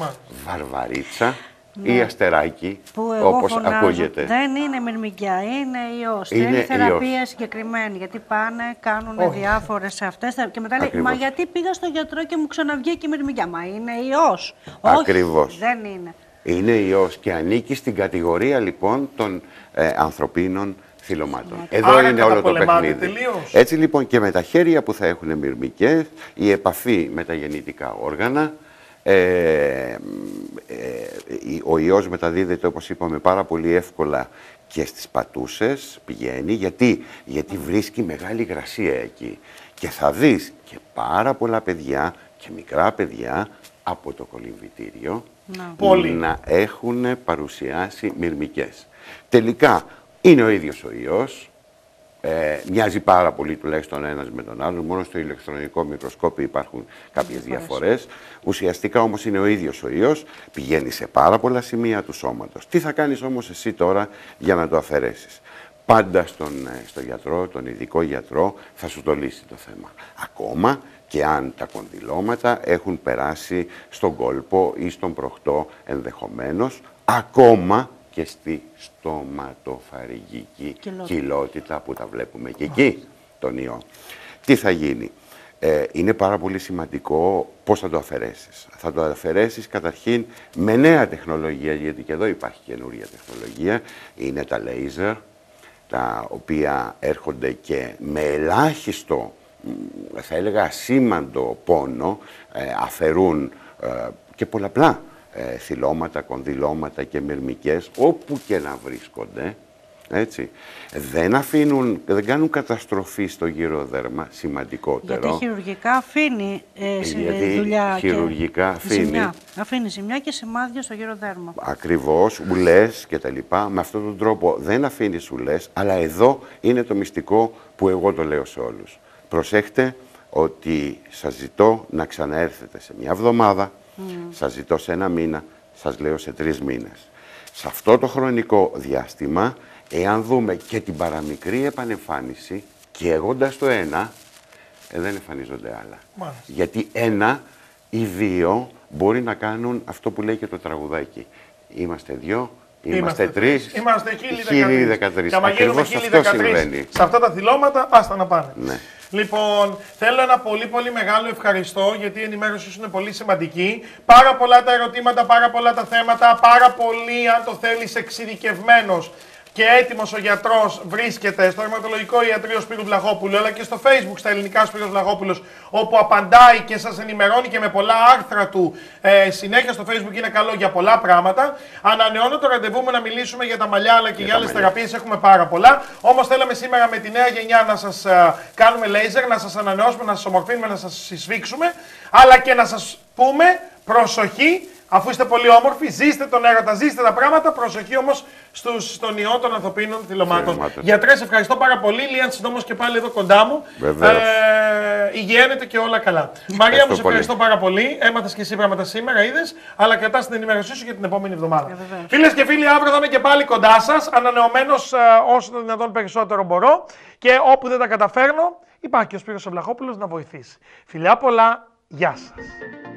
Speaker 2: βαρβαρίτσα ναι. ή αστεράκι, όπως
Speaker 3: φωνάζω,
Speaker 2: ακούγεται.
Speaker 3: Δεν είναι μυρμικιά, είναι ιός. Θέλει θεραπεία συγκεκριμένη, γιατί πάνε, κάνουν oh. διάφορες αυτές και μετά λέει, μα γιατί πήγα στο γιατρό και μου ξαναβγήκε η μυρμικιά? Μα είναι ιός.
Speaker 2: Ακριβώς.
Speaker 3: Όχι, δεν είναι.
Speaker 2: Είναι ιός και ανήκει στην κατηγορία λοιπόν των ε, ανθρωπίνων θυλωμάτων. Εδώ
Speaker 1: άρα
Speaker 2: είναι όλο το παιχνίδι.
Speaker 1: Τελείως.
Speaker 2: Έτσι λοιπόν και με τα χέρια που θα έχουν μυρμικές, η επαφή με τα γεννητικά όργανα, ε, ε, ο ιός μεταδίδεται όπως είπαμε πάρα πολύ εύκολα και στις πατούσες, πηγαίνει, γιατί, γιατί βρίσκει μεγάλη υγρασία εκεί. Και θα δεις και πάρα πολλά παιδιά και μικρά παιδιά από το κολυμβητήριο
Speaker 1: να,
Speaker 2: να έχουν παρουσιάσει μυρμικές. Τελικά είναι ο ίδιος ο ιός, ε, μοιάζει πάρα πολύ τουλάχιστον ένας με τον άλλον, μόνο στο ηλεκτρονικό μικροσκόπιο υπάρχουν κάποιες διαφορές. Ουσιαστικά όμως είναι ο ίδιος ο ιός, πηγαίνει σε πάρα πολλά σημεία του σώματος. Τι θα κάνεις όμως εσύ τώρα για να το αφαιρέσεις? Πάντα στον, στο γιατρό, τον ειδικό γιατρό, θα σου το λύσει το θέμα. Ακόμα και αν τα κονδυλώματα έχουν περάσει στον κόλπο ή στον προχτό ενδεχομένως, ακόμα και στη στοματοφαρυγική κοιλότητα, κοιλότητα που τα βλέπουμε και εκεί τον ιό. Τι θα γίνει? Ε, είναι πάρα πολύ σημαντικό πώς θα το αφαιρέσεις. Θα το αφαιρέσεις καταρχήν με νέα τεχνολογία, γιατί και εδώ υπάρχει καινούρια τεχνολογία, είναι τα λέιζερ, τα οποία έρχονται και με ελάχιστο, θα έλεγα ασήμαντο πόνο, ε, αφαιρούν ε, και πολλαπλά ε, θυλώματα, κονδυλώματα και μυρμικές, όπου και να βρίσκονται, έτσι, δεν αφήνουν, δεν κάνουν καταστροφή στο γυροδέρμα, σημαντικότερο.
Speaker 3: Γιατί χειρουργικά αφήνει ε,
Speaker 2: Γιατί
Speaker 3: δουλειά
Speaker 2: χειρουργικά
Speaker 3: και
Speaker 2: αφήνει.
Speaker 3: ζημιά. Αφήνει ζημιά και σημάδια στο γυροδέρμα.
Speaker 2: Ακριβώς, ουλές και τα λοιπά. Με αυτόν τον τρόπο δεν αφήνει ουλές, αλλά εδώ είναι το μυστικό που εγώ το λέω σε όλους. Προσέχτε ότι σας ζητώ να ξαναέρθετε σε μια εβδομάδα, mm. σας ζητώ σε ένα μήνα, σας λέω σε τρεις μήνες. Σε αυτό το χρονικό διάστημα, εάν δούμε και την παραμικρή επανεμφάνιση, και εγώντας το ένα, ε, δεν εμφανίζονται άλλα. Μάλιστα. Γιατί ένα ή δύο μπορεί να κάνουν αυτό που λέει και το τραγουδάκι. Είμαστε δυο, είμαστε, είμαστε τρεις,
Speaker 1: είμαστε χίλιοι δεκατρείς.
Speaker 2: Και ακριβώς αυτό συμβαίνει.
Speaker 1: Σε αυτά τα θυλώματα, άστα να πάνε.
Speaker 2: Ναι.
Speaker 1: Λοιπόν, θέλω ένα πολύ πολύ μεγάλο ευχαριστώ, γιατί η ενημέρωση σου είναι πολύ σημαντική. Πάρα πολλά τα ερωτήματα, πάρα πολλά τα θέματα, πάρα πολύ, αν το θέλεις, εξειδικευμένος και έτοιμος ο γιατρός βρίσκεται στο Ρευματολογικό Ιατρείο Σπύρου Βλαχόπουλου, αλλά και στο Facebook στα ελληνικά Σπύρος Βλαχόπουλος, όπου απαντάει και σας ενημερώνει και με πολλά άρθρα του. Ε, συνέχεια στο Facebook είναι καλό για πολλά πράγματα. Ανανεώνω το ραντεβού μου να μιλήσουμε για τα μαλλιά, αλλά και για, για άλλες θεραπείες. Έχουμε πάρα πολλά. Όμως θέλαμε σήμερα με τη νέα γενιά να σας uh, κάνουμε λέιζερ, να σας ανανεώσουμε, να σας ομορφύνουμε, να σας συσφίξουμε, αλλά και να σας πούμε προσοχή. Αφού είστε πολύ όμορφοι, ζήστε τον έρωτα, ζήστε τα πράγματα. Προσοχή όμως στον ιό των ανθρωπίνων θυλωμάτων. Γιατρέ, σε ευχαριστώ πάρα πολύ. Λίαν Συντόμος και πάλι εδώ κοντά μου.
Speaker 2: Βεβαίως.
Speaker 1: Ε, υγιένεται και όλα καλά. Μαρία μου, σε ευχαριστώ πάρα πολύ. Έμαθες και εσύ πράγματα σήμερα, είδες, αλλά κρατάς την ενημέρωσή σου για την επόμενη εβδομάδα. Φίλες και φίλοι, αύριο θα είμαι και πάλι κοντά σας, ανανεωμένος όσο το δυνατόν περισσότερο μπορώ. Και όπου δεν τα καταφέρνω, υπάρχει και ο Σπύρος Βλαχόπουλος να βοηθήσει. Φιλιά πολλά, γεια σας.